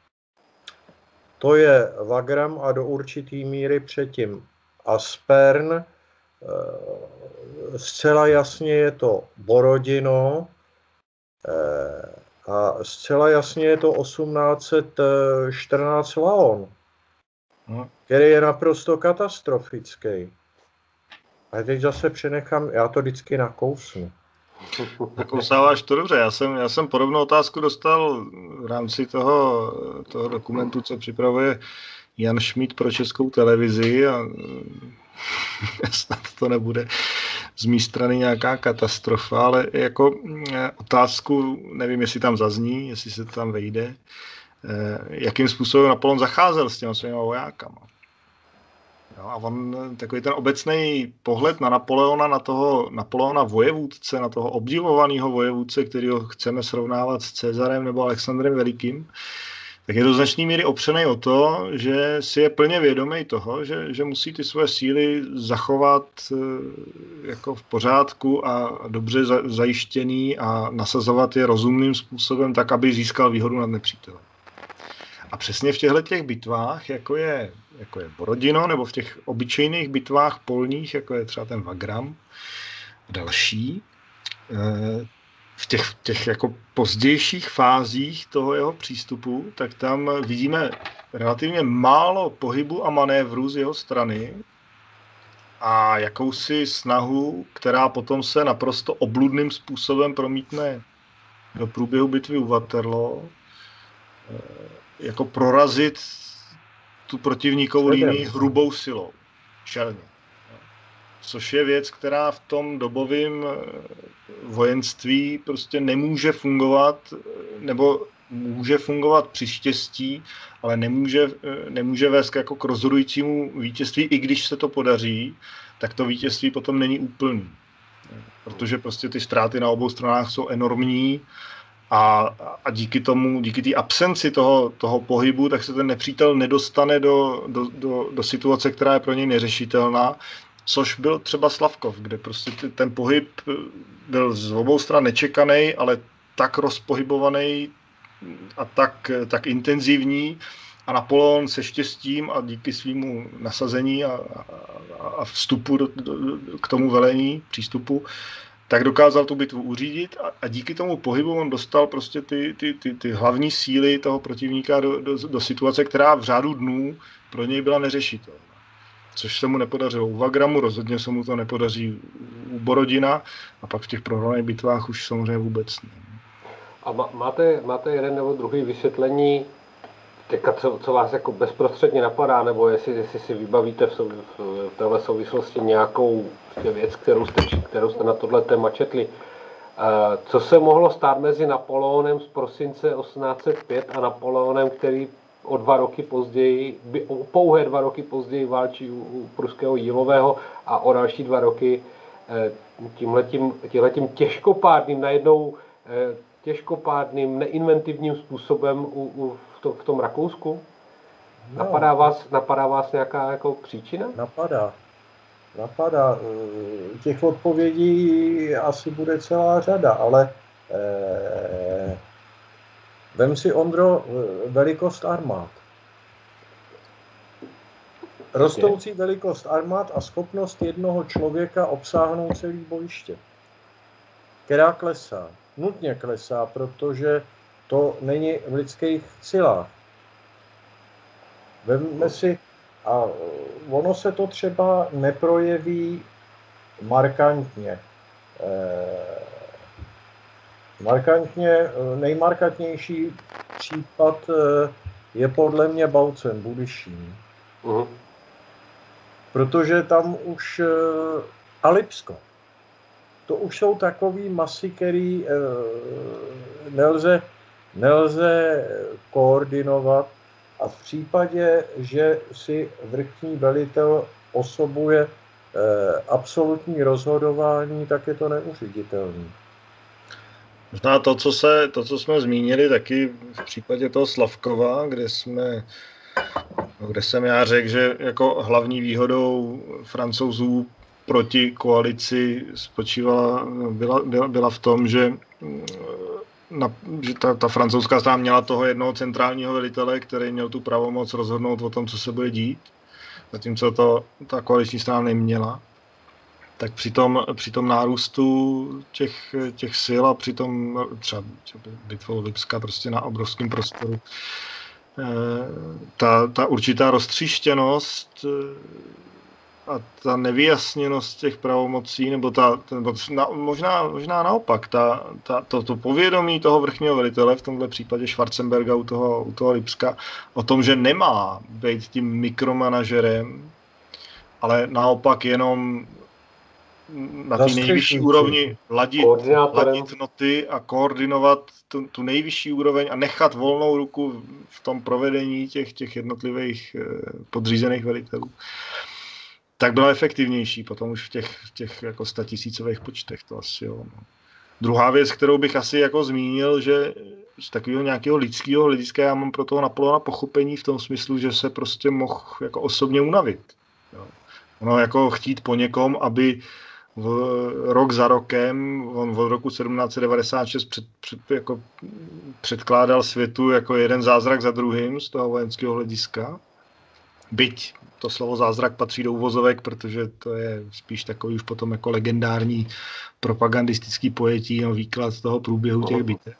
to je Wagram a do určitý míry předtím Aspern. Zcela jasně je to Borodino a zcela jasně je to osmnáct set čtrnáct Laon, který je naprosto katastrofický. A teď zase přenechám, já to vždycky nakousnu. Nakousáváš to dobře. Já jsem, já jsem podobnou otázku dostal v rámci toho, toho dokumentu, co připravuje Jan Schmidt pro Českou televizi a snad to nebude z mé strany nějaká katastrofa, ale jako otázku, nevím, jestli tam zazní, jestli se to tam vejde, jakým způsobem Napoleon zacházel s těma svýma vojákama. Jo, a on, takový ten obecný pohled na Napoleona, na toho Napoleona vojevůdce, na toho obdivovaného vojevůdce, kterého chceme srovnávat s Cezarem nebo Alexandrem Velikým, tak je do značné míry opřený o to, že si je plně vědomý toho, že, že musí ty svoje síly zachovat jako v pořádku a dobře zajištěný a nasazovat je rozumným způsobem tak, aby získal výhodu nad nepřítelem. A přesně v těchto těch bitvách, jako je, jako je Borodino, nebo v těch obyčejných bitvách polních, jako je třeba ten Wagram, další, v těch, těch jako pozdějších fázích toho jeho přístupu, tak tam vidíme relativně málo pohybu a manévru z jeho strany a jakousi snahu, která potom se naprosto obludným způsobem promítne do průběhu bitvy u Waterloo, jako prorazit tu protivníkovou línii hrubou silou, čelně. Což je věc, která v tom dobovém vojenství prostě nemůže fungovat, nebo může fungovat při štěstí, ale nemůže, nemůže vést jako k rozhodujícímu vítězství, i když se to podaří, tak to vítězství potom není úplný. Protože prostě ty ztráty na obou stranách jsou enormní a, a díky tomu, díky té absenci toho, toho pohybu, tak se ten nepřítel nedostane do, do, do, do situace, která je pro něj neřešitelná, což byl třeba Slavkov, kde prostě ten pohyb byl z obou stran nečekaný, ale tak rozpohybovaný a tak, tak intenzivní a Napoleon se štěstím a díky svýmu nasazení a, a, a vstupu do, do, k tomu velení, přístupu, tak dokázal tu bitvu uřídit a, a díky tomu pohybu on dostal prostě ty, ty, ty, ty hlavní síly toho protivníka do, do, do situace, která v řádu dnů pro něj byla neřešitelná. Což se mu nepodařilo u Wagramu, rozhodně se mu to nepodaří u Borodina a pak v těch prohraných bitvách už samozřejmě vůbec ne. A máte, máte jeden nebo druhý vysvětlení, teďka, co, co vás jako bezprostředně napadá, nebo jestli, jestli si vybavíte v, sou, v téhle souvislosti nějakou věc, kterou jste, kterou jste na tohle téma četli. Co se mohlo stát mezi Napoleonem z prosince osmnáct set pět a Napoleonem, který o dva roky později, o pouhé dva roky později válčí u, u pruského Jílového a o další dva roky tímhletím, tímhletím těžkopádným, najednou těžkopádným, neinventivním způsobem u, u, v, to, v tom Rakousku? No. Napadá vás, napadá vás nějaká jako příčina? Napadá. Napadá. Těch odpovědí asi bude celá řada, ale eh, vem si, Ondro, velikost armád. Rostoucí velikost armád a schopnost jednoho člověka obsáhnout celý bojiště, která klesá. Nutně klesá, protože to není v lidských silách. Vemme si, a ono se to třeba neprojeví markantně. Markantně, nejmarkantnější případ je podle mě Bautzen, Budyšín. Uh-huh. Protože tam už a Lipsko. To už jsou takové masy, které nelze, nelze koordinovat a v případě, že si vrchní velitel osobuje absolutní rozhodování, tak je to neuvěřitelné. Možná to, co se, to, co jsme zmínili taky v případě toho Slavkova, kde jsme, kde jsem já řekl, že jako hlavní výhodou Francouzů proti koalici spočívala, byla, byla, byla v tom, že, na, že ta, ta francouzská strana měla toho jednoho centrálního velitele, který měl tu pravomoc rozhodnout o tom, co se bude dít, zatímco to ta koaliční strana neměla. Tak při tom, při tom nárůstu těch, těch sil a při tom třeba bitvou Lipska prostě na obrovském prostoru, ta, ta určitá roztříštěnost a ta nevyjasněnost těch pravomocí, nebo ta, nebo na, možná, možná naopak, ta, ta, to, to povědomí toho vrchního velitele, v tomhle případě Schwarzenberga u toho, u toho Lipska, o tom, že nemá být tím mikromanažerem, ale naopak jenom na té nejvyšší úrovni ladit, ladit noty a koordinovat tu, tu nejvyšší úroveň a nechat volnou ruku v tom provedení těch, těch jednotlivých podřízených velitelů, tak byla efektivnější potom už v těch, v těch jako statisícových počtech. To asi, jo. Druhá věc, kterou bych asi jako zmínil, že z takového nějakého lidského hlediska já mám pro toho Napoleona pochopení v tom smyslu, že se prostě mohl jako osobně unavit. Jo. Ono jako chtít po někom, aby v, rok za rokem, on od roku sedmnáct set devadesát šest před, před, jako předkládal světu jako jeden zázrak za druhým z toho vojenského hlediska. Byť to slovo zázrak patří do uvozovek, protože to je spíš takový už potom jako legendární propagandistický pojetí a výklad toho průběhu těch bitev.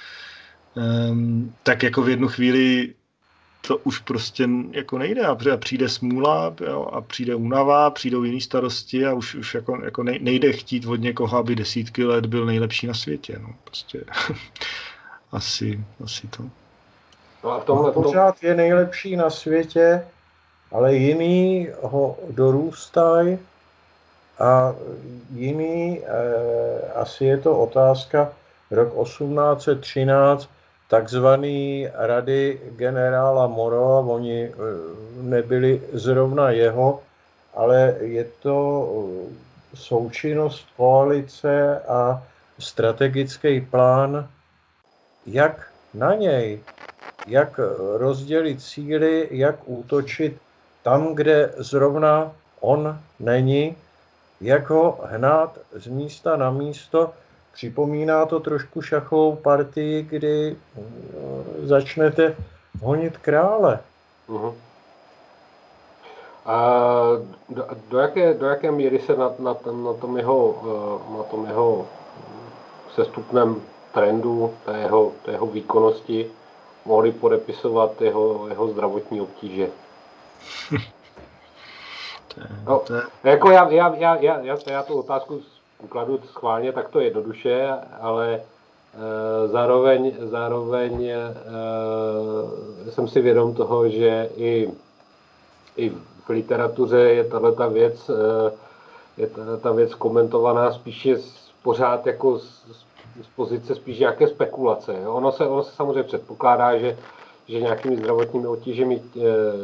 Um, tak jako v jednu chvíli to už prostě jako nejde a přijde smůla, jo, a přijde únava, přijdou jiné starosti a už, už jako, jako nejde chtít od někoho, aby desítky let byl nejlepší na světě. No, prostě asi, asi to. No a v tomhle to... Pořád je nejlepší na světě, ale jiný ho dorůstají a jiný, eh, asi je to otázka, rok osmnáct set třináct, takzvaný rady generála Moreau, oni nebyli zrovna jeho, ale je to součinnost koalice a strategický plán, jak na něj, jak rozdělit síly, jak útočit tam, kde zrovna on není, jak ho hnát z místa na místo. Připomíná to trošku šachovou partii, kdy začnete honit krále. Uh-huh. A do, do, jaké, do jaké míry se na, na, na, tom jeho, na tom jeho sestupném trendu, té jeho, té jeho výkonnosti mohli podepisovat jeho, jeho zdravotní obtíže? No, jako já, já, já, já, já, já tu otázku kladu schválně takto jednoduše, ale e, zároveň, zároveň e, jsem si vědom toho, že i, i v literatuře je tato věc, e, je tato věc komentovaná spíše z, pořád jako z, z pozice spíš nějaké spekulace. Ono se, ono se samozřejmě předpokládá, že, že nějakými zdravotními obtížemi e,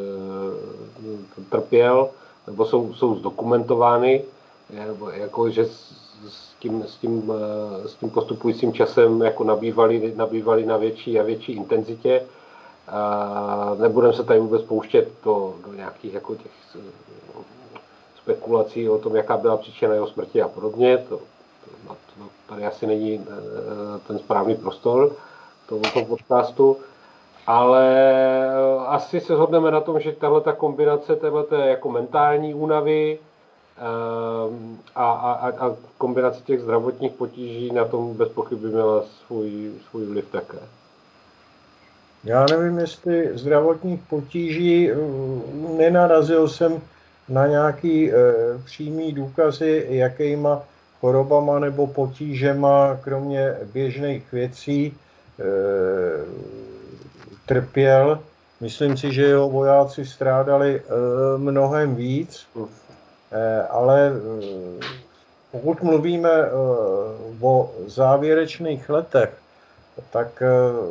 trpěl, nebo jsou, jsou zdokumentovány, nebo jako, že s, s, tím, s, tím, s tím postupujícím časem jako nabývali, nabývali na větší a větší intenzitě. A nebudeme se tady vůbec pouštět do, do nějakých jako těch spekulací o tom, jaká byla příčina jeho smrti a podobně. To, to, to, tady asi není ten správný prostor tohoto podcastu. Ale asi se shodneme na tom, že tahle ta kombinace téhleté jako mentální únavy a, a, a kombinace těch zdravotních potíží na tom bez pochyby měla svůj, svůj vliv také. Já nevím, jestli zdravotních potíží, nenarazil jsem na nějaký e, přímý důkazy, jakýma chorobama nebo potížema, kromě běžných věcí, e, trpěl. Myslím si, že jeho vojáci strádali e, mnohem víc, e, ale e, pokud mluvíme e, o závěrečných letech, tak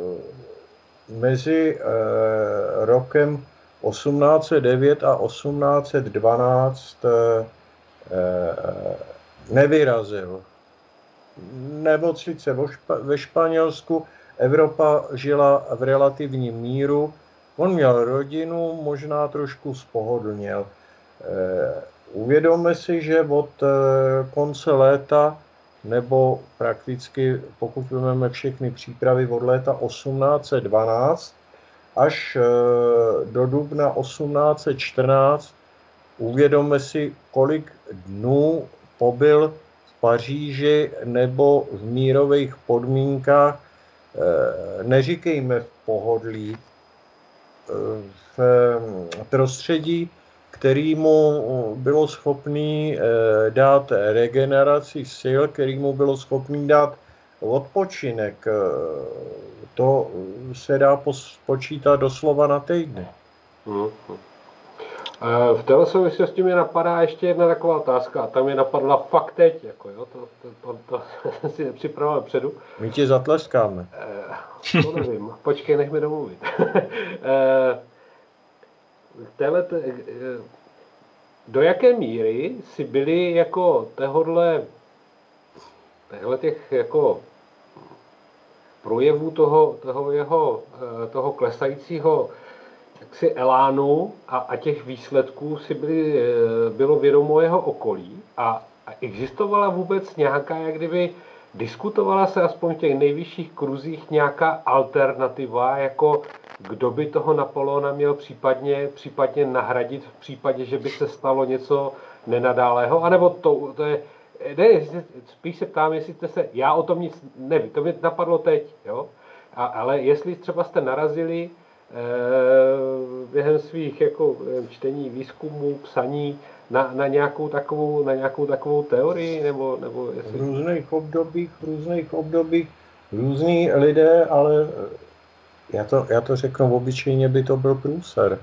mezi rokem osmnáct set devět a osmnáct set dvanáct nevyrazil. Nemocnice ve Španělsku, Evropa žila v relativním míru. On měl rodinu, možná trošku spohodlněl. Uvědomme si, že od konce léta, nebo prakticky, pokud vezmeme všechny přípravy od léta osmnáct set dvanáct až do dubna osmnáct set čtrnáct, uvědomme si, kolik dnů pobyl v Paříži nebo v mírových podmínkách, neříkejme v pohodlí, v prostředí, který mu bylo schopný dát regeneraci sil, který mu bylo schopný dát odpočinek. To se dá počítat doslova na týdny. Hmm. V téhle souvislosti mě napadá ještě jedna taková otázka, a tam mě napadla fakt teď, jako jo, to, to, to, to si nepřipravil předu. My ti zatleskáme. E, to nevím, počkej, nech mi domluvit. e, téhle, do jaké míry si byli jako téhodle, téhle těch jako projevů toho, toho jeho, toho klesajícího jaksi elánu a, a těch výsledků si byli, bylo vědomo jeho okolí a, a existovala vůbec nějaká, jak kdyby diskutovala se aspoň v těch nejvyšších kruzích nějaká alternativa, jako kdo by toho Napoleona měl případně, případně nahradit v případě, že by se stalo něco nenadálého, anebo to, to je, ne, spíš se ptám, jestli jste se, já o tom nic nevím, to mě napadlo teď, jo, a, ale jestli třeba jste narazili během svých jako čtení, výzkumů, psaní na, na, nějakou takovou, na nějakou takovou teorii, nebo, nebo jestli... V různých obdobích, v různých obdobích, různí lidé, ale já to, já to řeknu, obyčejně by to byl průser.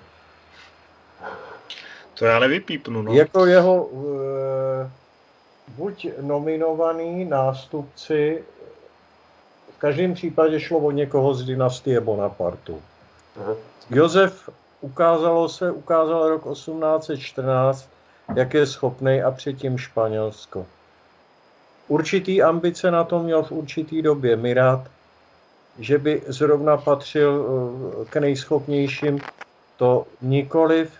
To já nevypípnu, no. Jako jeho uh, buď nominovaný nástupci, v každém případě šlo o někoho z dynastie Bonapartu. Aha. Josef ukázalo se, ukázal rok osmnáct set čtrnáct, jak je schopný, a předtím Španělsko. Určitý ambice na to měl v určitý době Mirat, že by zrovna patřil k nejschopnějším, to nikoliv.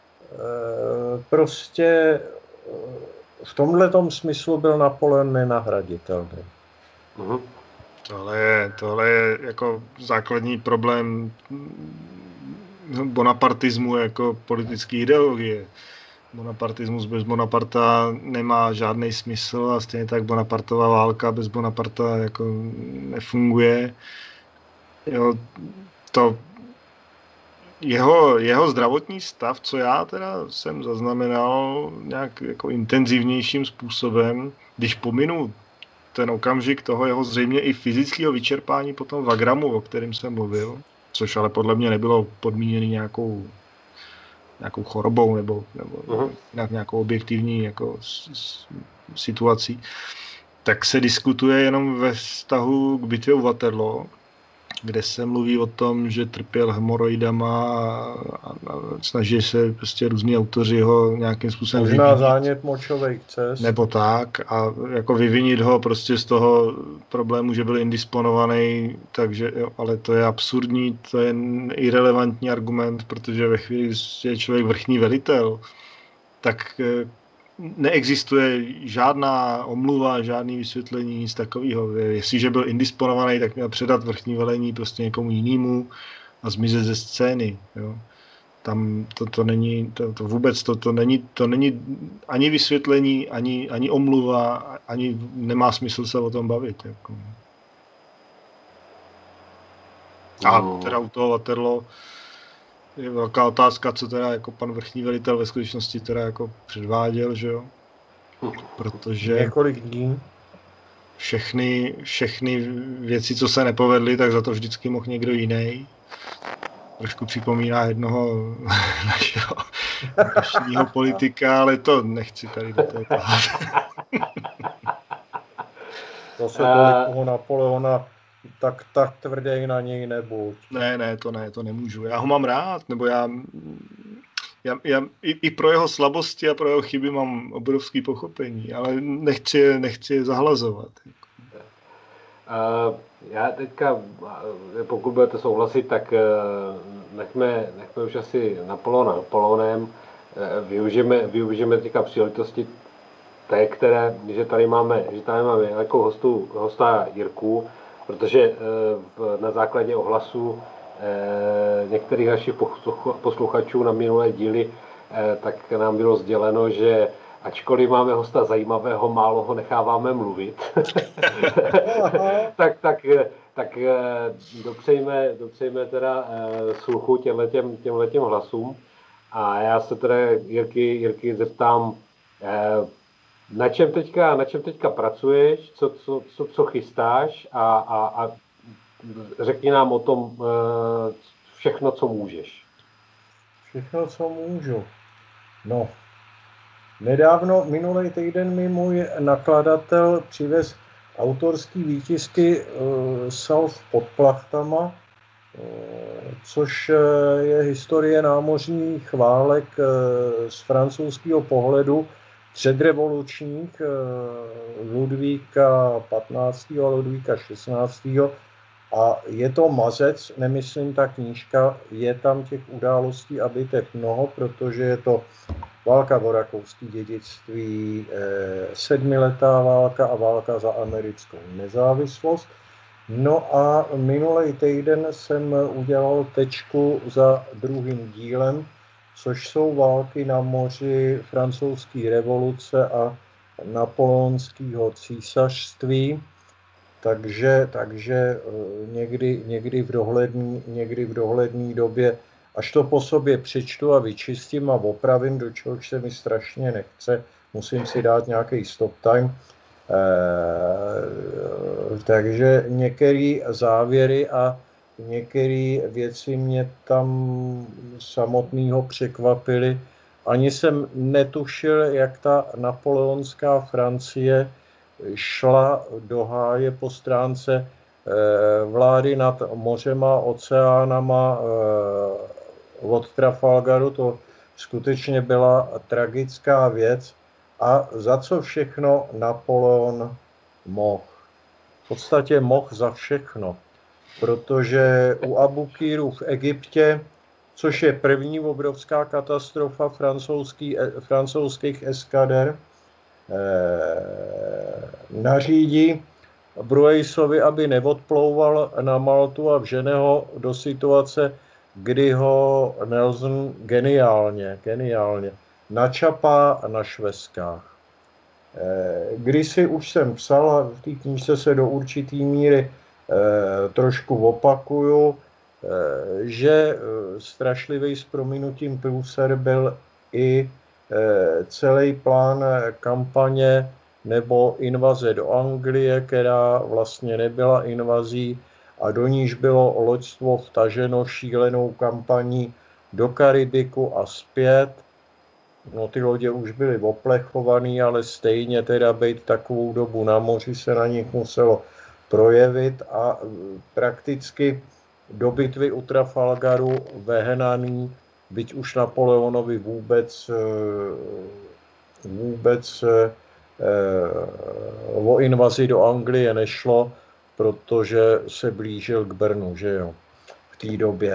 Prostě v tomhletom smyslu byl Napoleon nenahraditelný. Aha. Tohle je, tohle je jako základní problém bonapartismu jako politické ideologie. Bonapartismus bez Bonaparta nemá žádný smysl a stejně tak Bonapartova válka bez Bonaparta jako nefunguje. Jo, to jeho, jeho zdravotní stav, co já teda jsem zaznamenal nějak jako intenzivnějším způsobem, když pominu ten okamžik toho jeho zřejmě i fyzického vyčerpání potom Wagramu, o kterém jsem mluvil, což ale podle mě nebylo podmíněné nějakou, nějakou chorobou nebo, nebo uh-huh. nějakou objektivní jako s, s, situací, tak se diskutuje jenom ve vztahu k bitvě u Waterloo, kde se mluví o tom, že trpěl hemoroidama a, a snaží se prostě různí autoři ho nějakým způsobem vyvinit. Možná zánět močových cest. Nebo tak a jako vyvinit ho prostě z toho problému, že byl indisponovaný, takže jo, ale to je absurdní, to je irelevantní argument, protože ve chvíli, kdy je člověk vrchní velitel, tak neexistuje žádná omluva, žádný vysvětlení, nic takového. Jestliže byl indisponovaný, tak měl předat vrchní velení prostě někomu jinému a zmizet ze scény. Jo. Tam to, to není, to, to vůbec to, to, není, to není ani vysvětlení, ani, ani omluva, ani nemá smysl se o tom bavit. Jako. A teda u toho Waterloo je velká otázka, co teda jako pan vrchní velitel ve skutečnosti teda jako předváděl, že jo? Protože několik dní všechny, všechny věci, co se nepovedly, tak za to vždycky mohl někdo jiný. Trošku připomíná jednoho našeho dnešního politika, ale to nechci tady do toho pát. To se tolik toho Napoleona tak tak tvrdý na něj nebuď. Ne, ne, to ne, to nemůžu. Já ho mám rád, nebo já, já, já i, i pro jeho slabosti a pro jeho chyby mám obrovský pochopení, ale nechci je, nechci je zahlazovat. Uh, já teďka, pokud budete souhlasit, tak uh, nechme, nechme už asi Napoleona Napoleonem. Uh, využijeme, využijeme teďka příležitosti té, které, že tady máme, že tady máme jako hostu, hosta Jirku, protože uh, na základě ohlasu uh, některých našich posluchačů na minulé díly, uh, tak nám bylo sděleno, že ačkoliv máme hosta zajímavého, málo ho necháváme mluvit. tak, tak, tak dopřejme, dopřejme teda sluchu těmhletěm, těmhletěm hlasům. A já se teda Jirky, Jirky zeptám, na čem teďka, na čem teďka pracuješ, co, co, co, co chystáš a, a, a řekni nám o tom všechno, co můžeš. Všechno, co můžu. No. Nedávno, minulý týden mi můj nakladatel přivez autorský výtisky uh, Salv pod plachtama, uh, což je historie námořních válek uh, z francouzského pohledu předrevolučních uh, Ludvíka patnáctého a Ludvíka šestnáctého A je to mazec, nemyslím ta knížka, je tam těch událostí a bitev mnoho, protože je to válka o rakouské dědictví, sedmiletá válka a válka za americkou nezávislost. No a minulý týden jsem udělal tečku za druhým dílem, což jsou války na moři francouzské revoluce a napoleonského císařství. Takže, takže někdy, někdy, v dohledný, někdy v dohledný době, až to po sobě přečtu a vyčistím a opravím, do čehož se mi strašně nechce, musím si dát nějaký stop time. E, takže některé závěry a některé věci mě tam samotného překvapily. Ani jsem netušil, jak ta napoleonská Francie šla do háje po stránce vlády nad mořema, oceánama od Trafalgaru. To skutečně byla tragická věc. A za co všechno Napoleon mohl? V podstatě mohl za všechno, protože u Abukíru v Egyptě, což je první obrovská katastrofa francouzský, francouzských eskader, nařídí Bruejsovi, aby neodplouval na Maltu a vžene ho do situace, kdy ho Nelson geniálně, geniálně načapá na švestách. Kdysi už jsem psal a v té knížce se do určitý míry trošku opakuju, že strašlivý s prominutím průser byl i celý plán kampaně nebo invaze do Anglie, která vlastně nebyla invazí a do níž bylo loďstvo vtaženo šílenou kampaní do Karibiku a zpět. No, ty lodě už byly oplechované, ale stejně teda být takovou dobu na moři se na nich muselo projevit a prakticky do bitvy u Trafalgaru vehnaný, byť už Napoleonovi vůbec, vůbec o invazi do Anglie nešlo, protože se blížil k Brnu, že jo, v té době.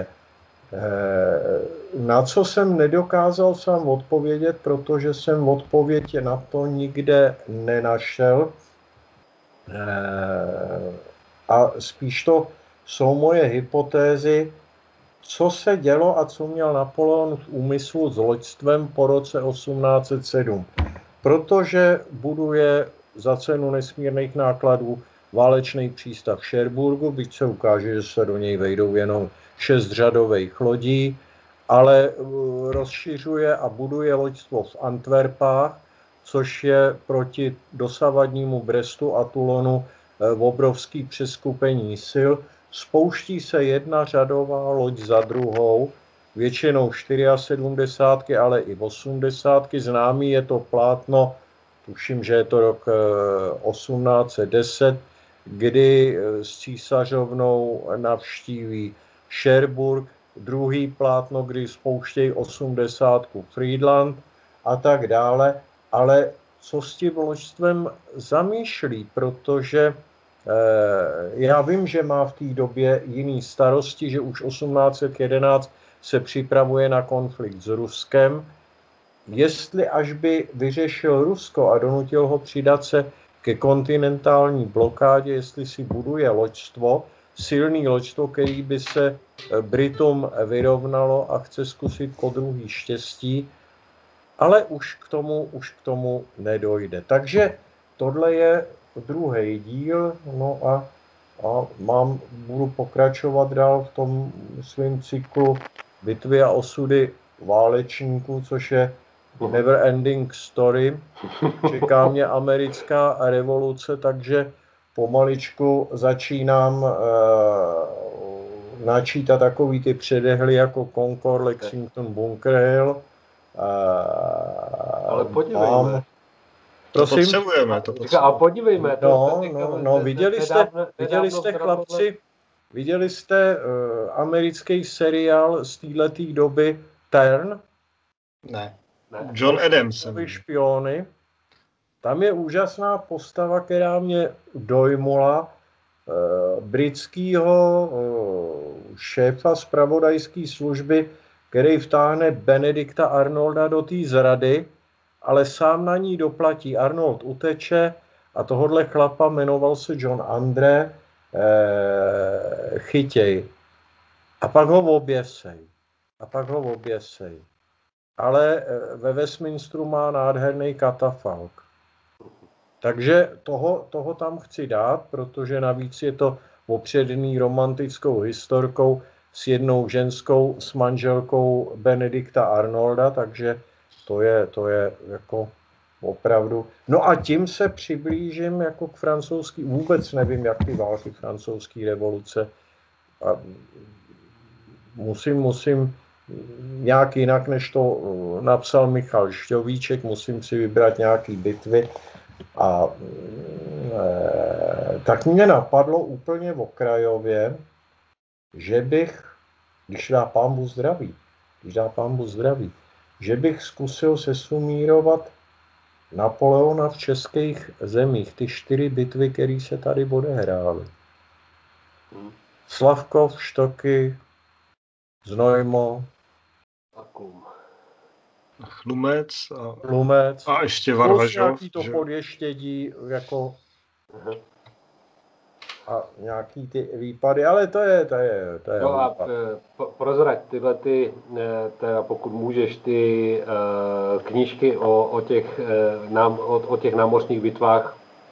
Na co jsem nedokázal sám odpovědět, protože jsem odpověď na to nikde nenašel. A spíš to jsou moje hypotézy, co se dělo a co měl Napoleon v úmyslu s loďstvem po roce osmnáct set sedm. Protože buduje za cenu nesmírných nákladů válečný přístav v Cherbourgu, byť se ukáže, že se do něj vejdou jenom šest řadových lodí, ale rozšiřuje a buduje loďstvo v Antwerpách, což je proti dosavadnímu Brestu a Toulonu obrovský přeskupení sil. Spouští se jedna řadová loď za druhou, většinou sedmdesát čtyři, ale i osmdesát. Známý je to plátno, tuším, že je to rok osmnáct set deset, kdy s císařovnou navštíví Cherbourg, druhý plátno, kdy spouštějí osmdesátku Friedland a tak dále, ale co s tím loďstvem zamýšlí, protože eh, já vím, že má v té době jiný starosti, že už osmnáct set jedenáct se připravuje na konflikt s Ruskem. Jestli až by vyřešil Rusko a donutil ho přidat se ke kontinentální blokádě, jestli si buduje loďstvo, silný loďstvo, který by se Britům vyrovnalo a chce zkusit po druhý štěstí, ale už k tomu, už k tomu nedojde. Takže tohle je druhý díl, no a, a mám, budu pokračovat dál v tom svém cyklu Bitvy a osudy válečníků, což je never ending story. Čeká mě americká revoluce, takže pomaličku začínám uh, načítat takový ty předehly jako Concord, Lexington, Bunker Hill. Uh, Ale podívejme. Mám... Prosím? To potřebujeme. To potřebujeme. A podívejme. To, no, to teďka, no, no, viděli jste, nedávno, viděli jste chlapci, viděli jste uh, americký seriál z této doby Turn? Ne. Ne. John Adams. Špiony. Tam je úžasná postava, která mě dojmula, eh, britského eh, šéfa zpravodajské služby, který vtáhne Benedikta Arnolda do té zrady, ale sám na ní doplatí. Arnold uteče a tohodle chlapa jmenoval se John Andre, eh, chytěj. A pak ho oběsej. A pak ho oběsej. Ale ve Westminsteru má nádherný katafalk. Takže toho, toho tam chci dát, protože navíc je to opředený romantickou historkou s jednou ženskou, s manželkou Benedikta Arnolda, takže to je, to je jako opravdu... No a tím se přiblížím jako k francouzský, vůbec nevím, jak ty války francouzské revoluce. A musím, musím nějak jinak, než to napsal Michal Šťovíček, musím si vybrat nějaký bitvy. A e, tak mě napadlo úplně okrajově, že bych, když dá pánbu zdraví, když dá pánbu zdraví, že bych zkusil sesumírovat Napoleona v českých zemích, ty čtyři bitvy, které se tady odehrály. Slavkov, Štoky, Znojmo, Chlumec a, Chlumec, a ještě Varvažov. Nějaký to podještědí, jako uh-huh. a nějaký ty výpady, ale to je, to je, to je. No a prozrať tyhle ty, teda pokud můžeš, ty uh, knížky o, o, těch, uh, nám, o, o těch námořních bitvách,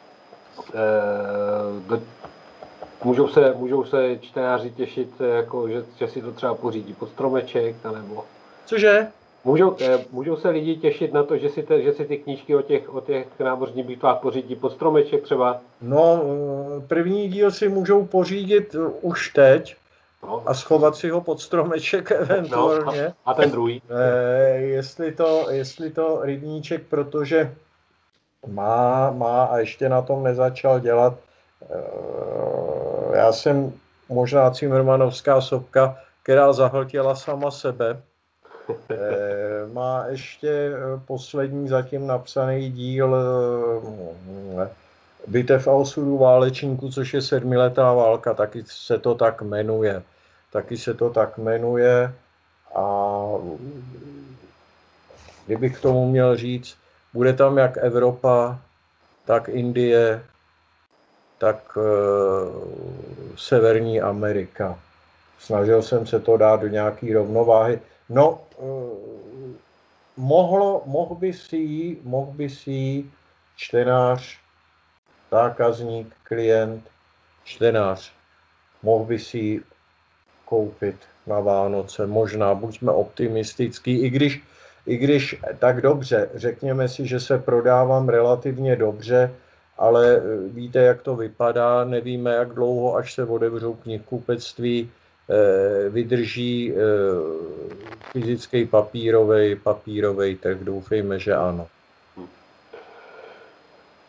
uh, do, můžou, se, můžou se čtenáři těšit, jako, že, že si to třeba pořídí pod stromeček, nebo... Cože? Můžou, můžou se lidi těšit na to, že si, te, že si ty knížky o těch, o těch námořních bitvách pořídí pod stromeček třeba? No, první díl si můžou pořídit už teď no. a schovat si ho pod stromeček eventuálně. No, a, a ten druhý? E, jestli, to, jestli to rybníček, protože má, má a ještě na tom nezačal dělat. E, já jsem možná cimrmanovská sopka, která zahltila sama sebe. E, má ještě poslední zatím napsaný díl e, Bitev a osudu válečníků, což je sedmiletá válka, taky se to tak jmenuje. Taky se to tak jmenuje a kdybych k tomu měl říct, bude tam jak Evropa, tak Indie, tak e, Severní Amerika. Snažil jsem se to dát do nějaký rovnováhy. No, eh, mohlo, mohl by si, mohl by si čtenář, zákazník, klient, čtenář, mohl by si koupit na Vánoce, možná, buďme optimistický, i když, i když tak dobře, řekněme si, že se prodávám relativně dobře, ale víte, jak to vypadá, nevíme, jak dlouho, až se otevřou knihkupectví, vydrží fyzický papírovej, papírovej, tak doufejme, že ano.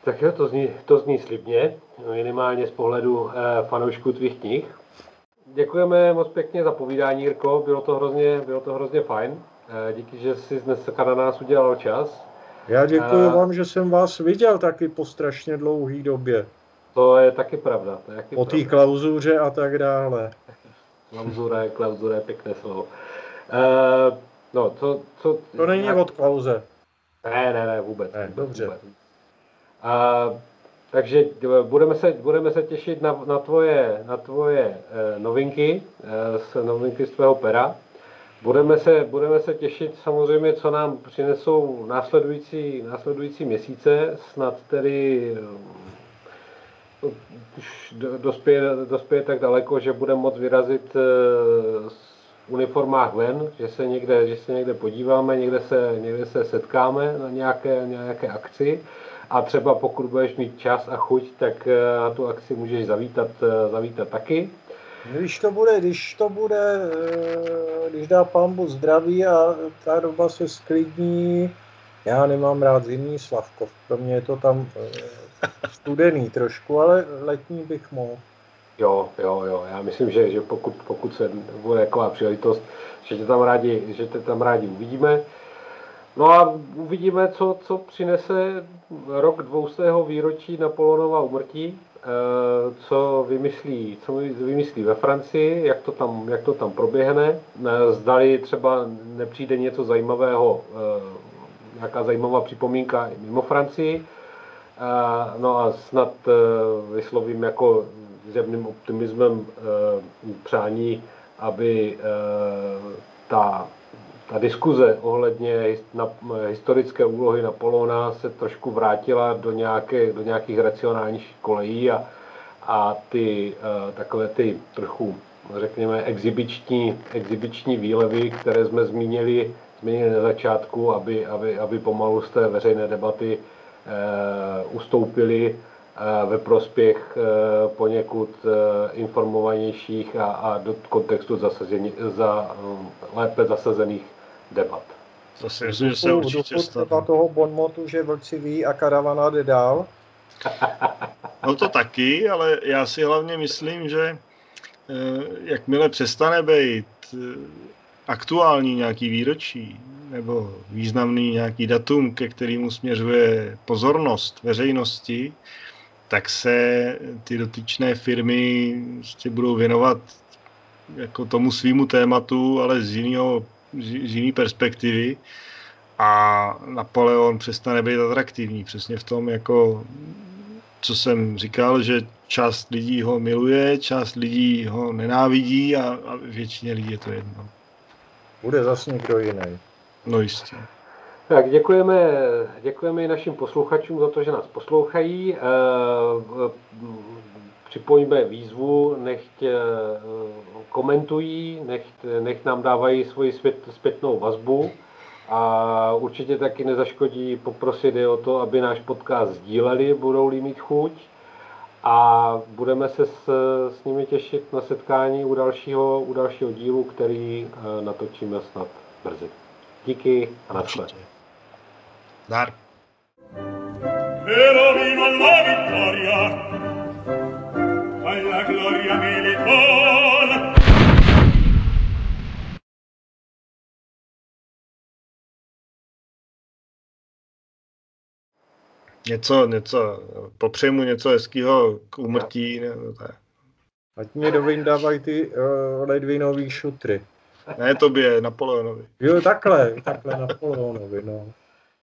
Tak jo, to zní, to zní slibně, minimálně z pohledu eh, fanoušků tvých knih. Děkujeme moc pěkně za povídání, Jirko, bylo to hrozně, bylo to hrozně fajn. Eh, díky, že jsi dneska na nás udělal čas. Já děkuji eh, vám, že jsem vás viděl taky po strašně dlouhé době. To je taky pravda. To je taky Po té pravda. klauzuře a tak dále. Klauzura je, klauzura je pěkné slovo. Uh, no, co, co, To není jak... od klauze. Ne, ne, ne, vůbec. Ne, vůbec, dobře. Vůbec. Uh, takže budeme se, budeme se těšit na, na tvoje, na tvoje uh, novinky, uh, novinky z tvého pera. Budeme se, budeme se těšit samozřejmě, co nám přinesou následující, následující měsíce, snad tedy uh, už dospěje, dospěje tak daleko, že budeme moct vyrazit uh, v uniformách ven, že se někde, že se někde podíváme, někde se, někde se setkáme na nějaké, nějaké akci. A třeba pokud budeš mít čas a chuť, tak na tu akci můžeš zavítat, zavítat taky. Když to bude, když to bude, když dá Pán Bůh zdraví a ta doba se sklidní, já nemám rád zimní Slavkov, pro mě je to tam studený trošku, ale letní bych mohl. Jo, jo, jo, já myslím, že, že pokud, pokud se bude taková příležitost, že tě tam rádi, že tě tam rádi uvidíme. No a uvidíme, co, co přinese rok dvoustého výročí Napoleonova úmrtí, co vymyslí, co vymyslí ve Francii, jak to tam, jak to tam proběhne. Zdali třeba nepřijde něco zajímavého, nějaká zajímavá připomínka mimo Francii. No a snad vyslovím jako zjevným optimismem přání, aby ta Ta diskuze ohledně na, historické úlohy Napoleona se trošku vrátila do, nějaké, do nějakých racionálních kolejí a, a ty uh, takové ty trochu, řekněme, exibiční, exibiční výlevy, které jsme zmínili, zmínili na začátku, aby, aby, aby pomalu z té veřejné debaty uh, ustoupili uh, ve prospěch uh, poněkud uh, informovanějších a, a do kontextu zasazení, za, um, lépe zasazených debat. To si myslím, že se určitě stane. Toho bonmotu, že vlci ví a karavana jde dál. No to taky, ale já si hlavně myslím, že jakmile přestane být aktuální nějaký výročí nebo významný nějaký datum, ke kterému směřuje pozornost veřejnosti, tak se ty dotyčné firmy prostě budou věnovat jako tomu svýmu tématu, ale z jiného z jiné perspektivy a Napoleon přestane být atraktivní. Přesně v tom, jako, co jsem říkal, že část lidí ho miluje, část lidí ho nenávidí a, a většině lidí je to jedno. Bude zase někdo jiný. No jistě. Tak děkujeme, děkujeme i našim posluchačům za to, že nás poslouchají. E, připojíme výzvu, nechť e, komentují, nechť, nechť nám dávají svoji zpětnou vazbu a určitě taky nezaškodí poprosit je o to, aby náš podcast sdíleli, budou-li mít chuť a budeme se s, s nimi těšit na setkání u dalšího, u dalšího dílu, který e, natočíme snad brzy. Díky a nashledanou. Dar. Vero vino alla vittoria, alla gloria militar. Něco, něco, popřeji mu něco hezkýho k úmrtí. Nebo tak. Ať mě dovyndávají ty uh, ledvinový šutry. Ne tobě, Napoleonovi. Jo, takhle, takhle Napoleonovi, no.